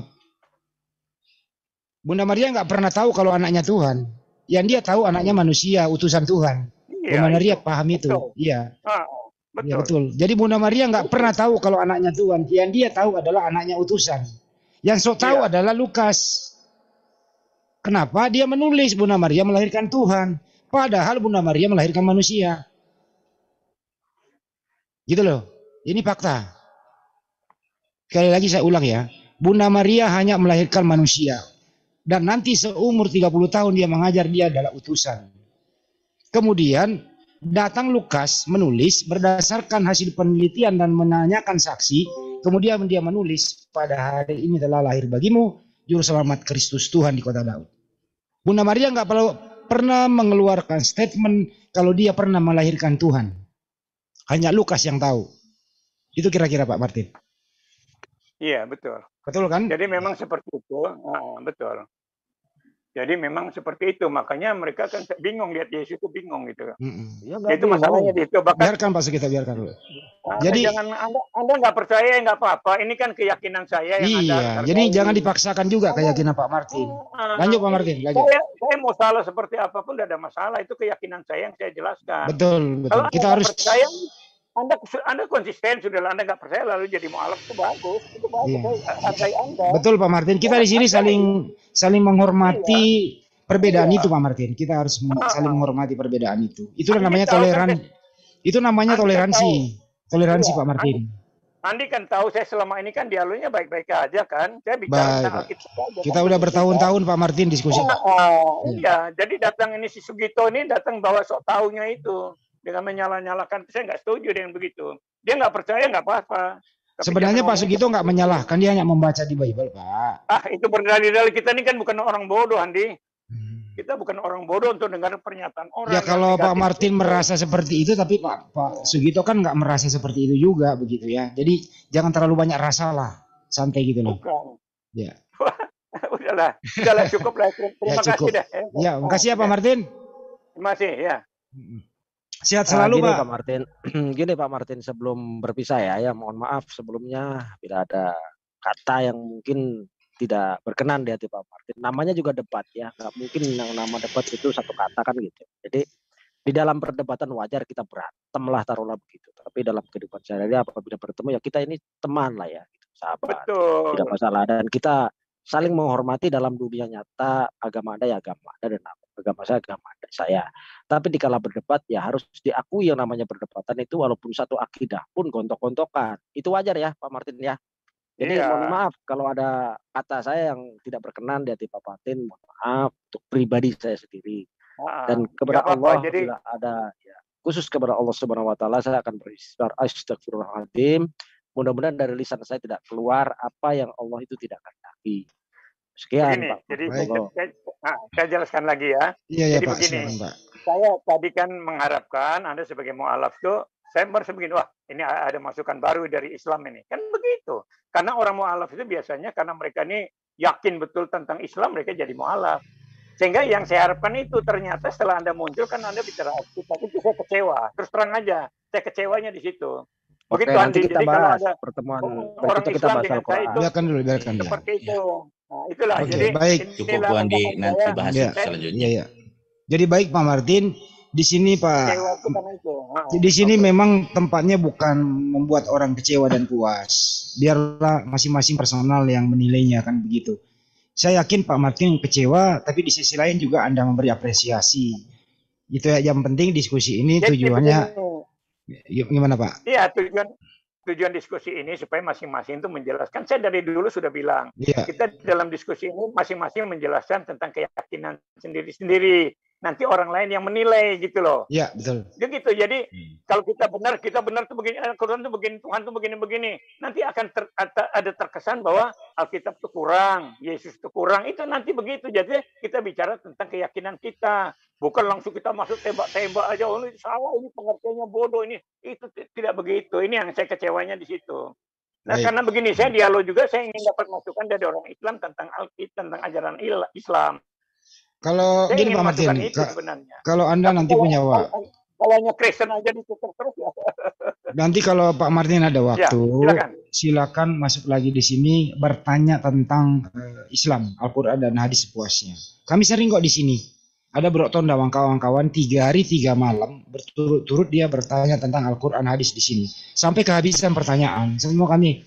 S3: Bunda Maria nggak pernah tahu kalau anaknya Tuhan. Yang dia tahu anaknya manusia, utusan Tuhan. Bunda Maria paham itu. Iya.
S2: Betul.
S3: Ya, betul. Jadi Bunda Maria nggak pernah tahu kalau anaknya Tuhan. Yang dia tahu adalah anaknya utusan. Yang sok tahu adalah Lukas. Kenapa dia menulis Bunda Maria melahirkan Tuhan, padahal Bunda Maria melahirkan manusia. Gitu loh. Ini fakta. Sekali lagi saya ulang ya. Bunda Maria hanya melahirkan manusia. Dan nanti seumur 30 tahun dia mengajar, dia adalah utusan. Kemudian datang Lukas menulis berdasarkan hasil penelitian dan menanyakan saksi. Kemudian dia menulis pada hari ini telah lahir bagimu juru selamat Kristus Tuhan di kota Daud. Bunda Maria nggak pernah mengeluarkan statement kalau dia pernah melahirkan Tuhan. Hanya Lukas yang tahu. Itu kira-kira Pak Martin.
S2: Iya, betul.
S3: Betul kan?
S2: Jadi memang seperti itu. Betul. Jadi memang seperti itu. Makanya mereka kan bingung, lihat Yesus itu bingung gitu.
S1: Ya,
S2: itu masalahnya di itu.
S3: Biarkan Pak Sugito, biarkan dulu.
S2: Jadi jangan Anda nggak percaya, nggak apa-apa. Ini kan keyakinan saya yang
S3: Iya, jadi jangan dipaksakan juga keyakinan Pak Martin. Lanjut Pak Martin, lanjut.
S2: Saya mau salah seperti apapun tidak ada masalah. Itu keyakinan saya yang saya jelaskan.
S3: Betul.
S2: Kalau
S3: Kita harus
S2: percaya, Anda konsisten, sudah Anda nggak percaya lalu jadi mualaf, itu bagus. Itu bagus. Hargai Anda.
S3: Betul Pak Martin. Kita di sini saling menghormati perbedaan itu Pak Martin. Kita harus saling menghormati perbedaan itu. Itulah namanya toleransi. Itu namanya toleransi. Toleransi Pak Martin.
S2: Andi kan tahu saya selama ini kan dialognya baik-baik aja kan. Saya bicara tentang Alkitab.
S3: Kita udah bertahun-tahun Pak Martin diskusi Pak.
S2: Iya, jadi datang ini si Sugito ini datang bawa sok taunya itu dengan menyalah-nyalahkan. Saya nggak setuju dengan begitu. Dia nggak percaya nggak apa-apa.
S3: Sebenarnya Pak Sugito nggak menyalahkan, dia hanya membaca di Bible Pak.
S2: Itu berdalil-dalil, kita ini kan bukan orang bodoh Andi. Kita bukan orang bodoh untuk dengar pernyataan orang.
S3: Ya kalau Pak Martin merasa seperti itu, tapi Pak Sugito kan nggak merasa seperti itu juga begitu ya. Jadi jangan terlalu banyak rasa lah, santai gitu loh.
S2: Bukan.
S3: Ya.
S2: udahlah cukup lah. Terima kasih dah.
S3: Ya, makasih ya Pak Martin.
S2: Terima kasih ya.
S3: Sehat selalu
S1: gini,
S3: Pak.
S1: Pak Martin. Gini Pak Martin, sebelum berpisah ya, mohon maaf sebelumnya bila ada kata yang mungkin tidak berkenan di hati Pak Martin. Namanya juga debat ya, nggak mungkin yang nama debat itu satu kata kan gitu. Jadi di dalam perdebatan wajar kita berantem lah, taruhlah begitu. Tapi dalam kehidupan sehari-hari apabila bertemu ya kita ini teman lah ya, gitu, sahabat. Tidak
S2: Betul.
S1: masalah, dan kita saling menghormati dalam dunia nyata. Agama Anda ya agama Anda, dan agama saya agama Anda, saya. Tapi dikala berdebat ya harus diakui yang namanya perdebatan itu walaupun satu akidah pun gontok-gontokan. Itu wajar ya Pak Martin ya. Jadi
S2: Iya.
S1: mohon maaf kalau ada kata saya yang tidak berkenan di hati Pak Martin, mohon maaf untuk pribadi saya sendiri. Dan kepada
S2: Nggak apa-apa.
S1: Allah
S2: Jadi
S1: bila ada ya, khusus kepada Allah Subhanahu wa taala saya akan beristighfar, astagfirullahaladzim. Mudah-mudahan dari lisan saya tidak keluar apa yang Allah itu tidak kehendaki. Sekian
S2: begini,
S1: Pak.
S2: jadi
S3: Baik.
S2: saya jelaskan lagi ya.
S3: Iya ya
S2: Jadi
S3: Pak,
S2: begini.
S3: silakan Pak.
S2: Saya tadi kan mengharapkan Anda sebagai mu'alaf itu, saya merasa begini, wah ini ada masukan baru dari Islam ini. Kan begitu. Karena orang mu'alaf itu biasanya karena mereka ini yakin betul tentang Islam, mereka jadi mu'alaf. Sehingga yang saya harapkan itu ternyata setelah Anda muncul kan Anda bicara aktif, tapi itu saya kecewa. Terus terang aja, saya kecewanya di situ.
S1: Oke,
S2: Begitu
S1: nanti
S2: Andi.
S1: kita
S2: Jadi kalau
S1: bahas
S2: ada
S1: pertemuan
S2: orang
S1: berikutnya, kita
S2: Islam
S1: bahas
S2: dengan saya
S1: Al-Quran.
S2: itu
S3: Biarkan dulu.
S2: seperti itu. Nah, itulah.
S3: Oke,
S2: Jadi
S3: baik.
S4: Cukup
S2: inilah
S4: Bu Andi,
S2: anggapan
S4: nanti
S2: saya.
S4: bahas
S3: Iya.
S4: selanjutnya.
S3: Iya ya. Jadi baik Pak Martin, di sini Pak,
S2: Kecewa itu karena itu.
S3: di sini memang tempatnya bukan membuat orang kecewa dan puas. Biarlah masing-masing personal yang menilainya, kan begitu. Saya yakin Pak Martin kecewa, tapi di sisi lain juga Anda memberi apresiasi. Itu ya, yang penting diskusi ini
S2: Jadi
S3: tujuannya
S2: begini.
S3: gimana Pak?
S2: Iya, tujuan diskusi ini supaya masing-masing itu menjelaskan. Saya dari dulu sudah bilang,
S3: Iya.
S2: kita dalam diskusi ini masing-masing menjelaskan tentang keyakinan sendiri-sendiri. Nanti orang lain yang menilai gitu loh.
S3: Iya, betul.
S2: Gitu. Jadi kalau kita benar tuh begini, Al-Quran tuh begini, Tuhan tuh begini-begini. Nanti akan ada terkesan bahwa Alkitab tuh kurang, Yesus tuh kurang. Itu nanti begitu. Jadi kita bicara tentang keyakinan kita. Bukan langsung kita masuk tembak-tembak aja. Oh, ini salah, ini pengertiannya bodoh, ini. Itu tidak begitu. Ini yang saya kecewanya di situ. Nah,
S3: Baik.
S2: karena begini, saya dialog juga, saya ingin dapat masukan dari orang Islam tentang tentang ajaran Islam.
S3: Kalau
S2: Saya
S3: gini
S2: ingin
S3: Pak Martin,
S2: masukan itu sebenarnya.
S3: kalau Anda
S2: Tapi
S3: nanti punya waktu,
S2: kalau hanya Kristen aja ditutup terus ya.
S3: nanti kalau Pak Martin ada waktu,
S2: silakan.
S3: silakan masuk lagi di sini bertanya tentang Islam, Al-Quran dan hadis sepuasnya. Kami sering kok di sini. Ada Brokton dan kawan-kawan 3 hari 3 malam berturut-turut dia bertanya tentang Al-Quran hadis di sini. Sampai kehabisan pertanyaan, semua kami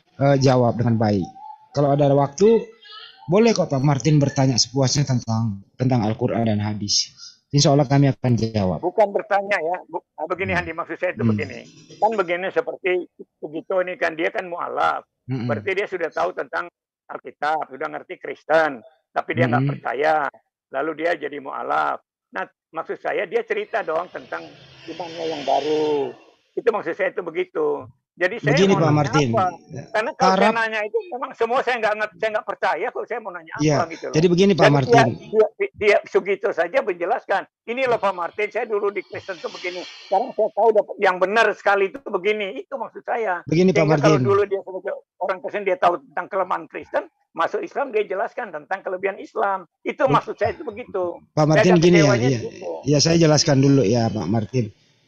S3: jawab dengan baik. Kalau ada waktu, boleh kok Pak Martin bertanya sepuasnya tentang Al-Quran dan hadis. Insya Allah kami akan jawab.
S2: Bukan bertanya ya. Begini Handi, maksud saya itu begini. Kan begini seperti begitu ini kan dia kan mu'alaf. Berarti dia sudah tahu tentang Alkitab, sudah ngerti Kristen, tapi dia nggak percaya. Lalu dia jadi mu'alaf. Nah, maksud saya dia cerita dong tentang imannya yang baru. Itu maksud saya itu begitu. Jadi saya
S3: begini
S2: mau
S3: Pak
S2: nanya
S3: Martin,
S2: apa? Karena kalau saya nanya itu memang semua saya nggak percaya kalau saya mau nanya apa gitu loh.
S3: Jadi begini Pak Martin.
S2: Dia Sugito saja menjelaskan. Ini loh Pak Martin, saya dulu di Kristen itu begini. Sekarang saya tahu yang benar sekali itu begini. Itu maksud saya.
S3: Begini Pak Martin.
S2: Kalau dulu dia sebagai orang Kristen dia tahu tentang kelemahan Kristen, masuk Islam dia jelaskan tentang kelebihan Islam. Itu maksud saya itu begitu.
S3: Pak Martin gini ya. Ya saya jelaskan dulu ya Pak Martin.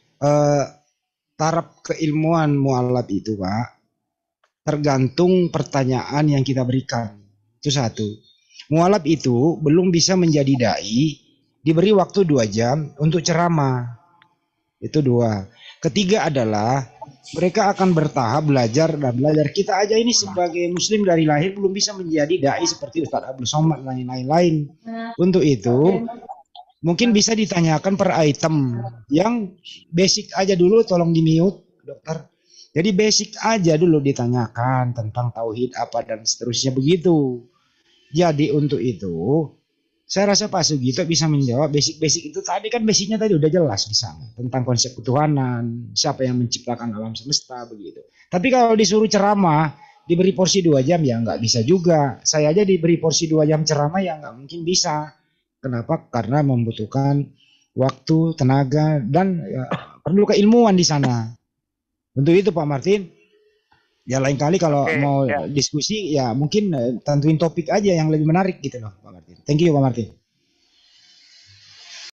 S3: Taraf keilmuan mu'alaf itu Pak tergantung pertanyaan yang kita berikan. Itu satu. Mu'alaf itu belum bisa menjadi dai diberi waktu 2 jam untuk ceramah. Itu 2. Ketiga adalah mereka akan bertahap belajar dan belajar. Kita aja ini sebagai muslim dari lahir belum bisa menjadi dai seperti Ustaz Abdul Somad dan lain-lain. Untuk itu mungkin bisa ditanyakan per item. Yang basic aja dulu, tolong di mute dokter. Jadi basic aja dulu ditanyakan tentang tauhid apa dan seterusnya begitu. Jadi untuk itu saya rasa Pak Sugito bisa menjawab basic-basic itu tadi kan basicnya tadi udah jelas di sana tentang konsep ketuhanan, siapa yang menciptakan alam semesta begitu. Tapi kalau disuruh ceramah diberi porsi 2 jam ya nggak bisa juga. Saya aja diberi porsi 2 jam ceramah ya nggak mungkin bisa. Kenapa? Karena membutuhkan waktu, tenaga, dan ya, perlu keilmuan di sana. Untuk itu Pak Martin, ya lain kali kalau mau diskusi ya mungkin tentuin topik aja yang lebih menarik gitu loh Pak Martin. Thank you Pak Martin.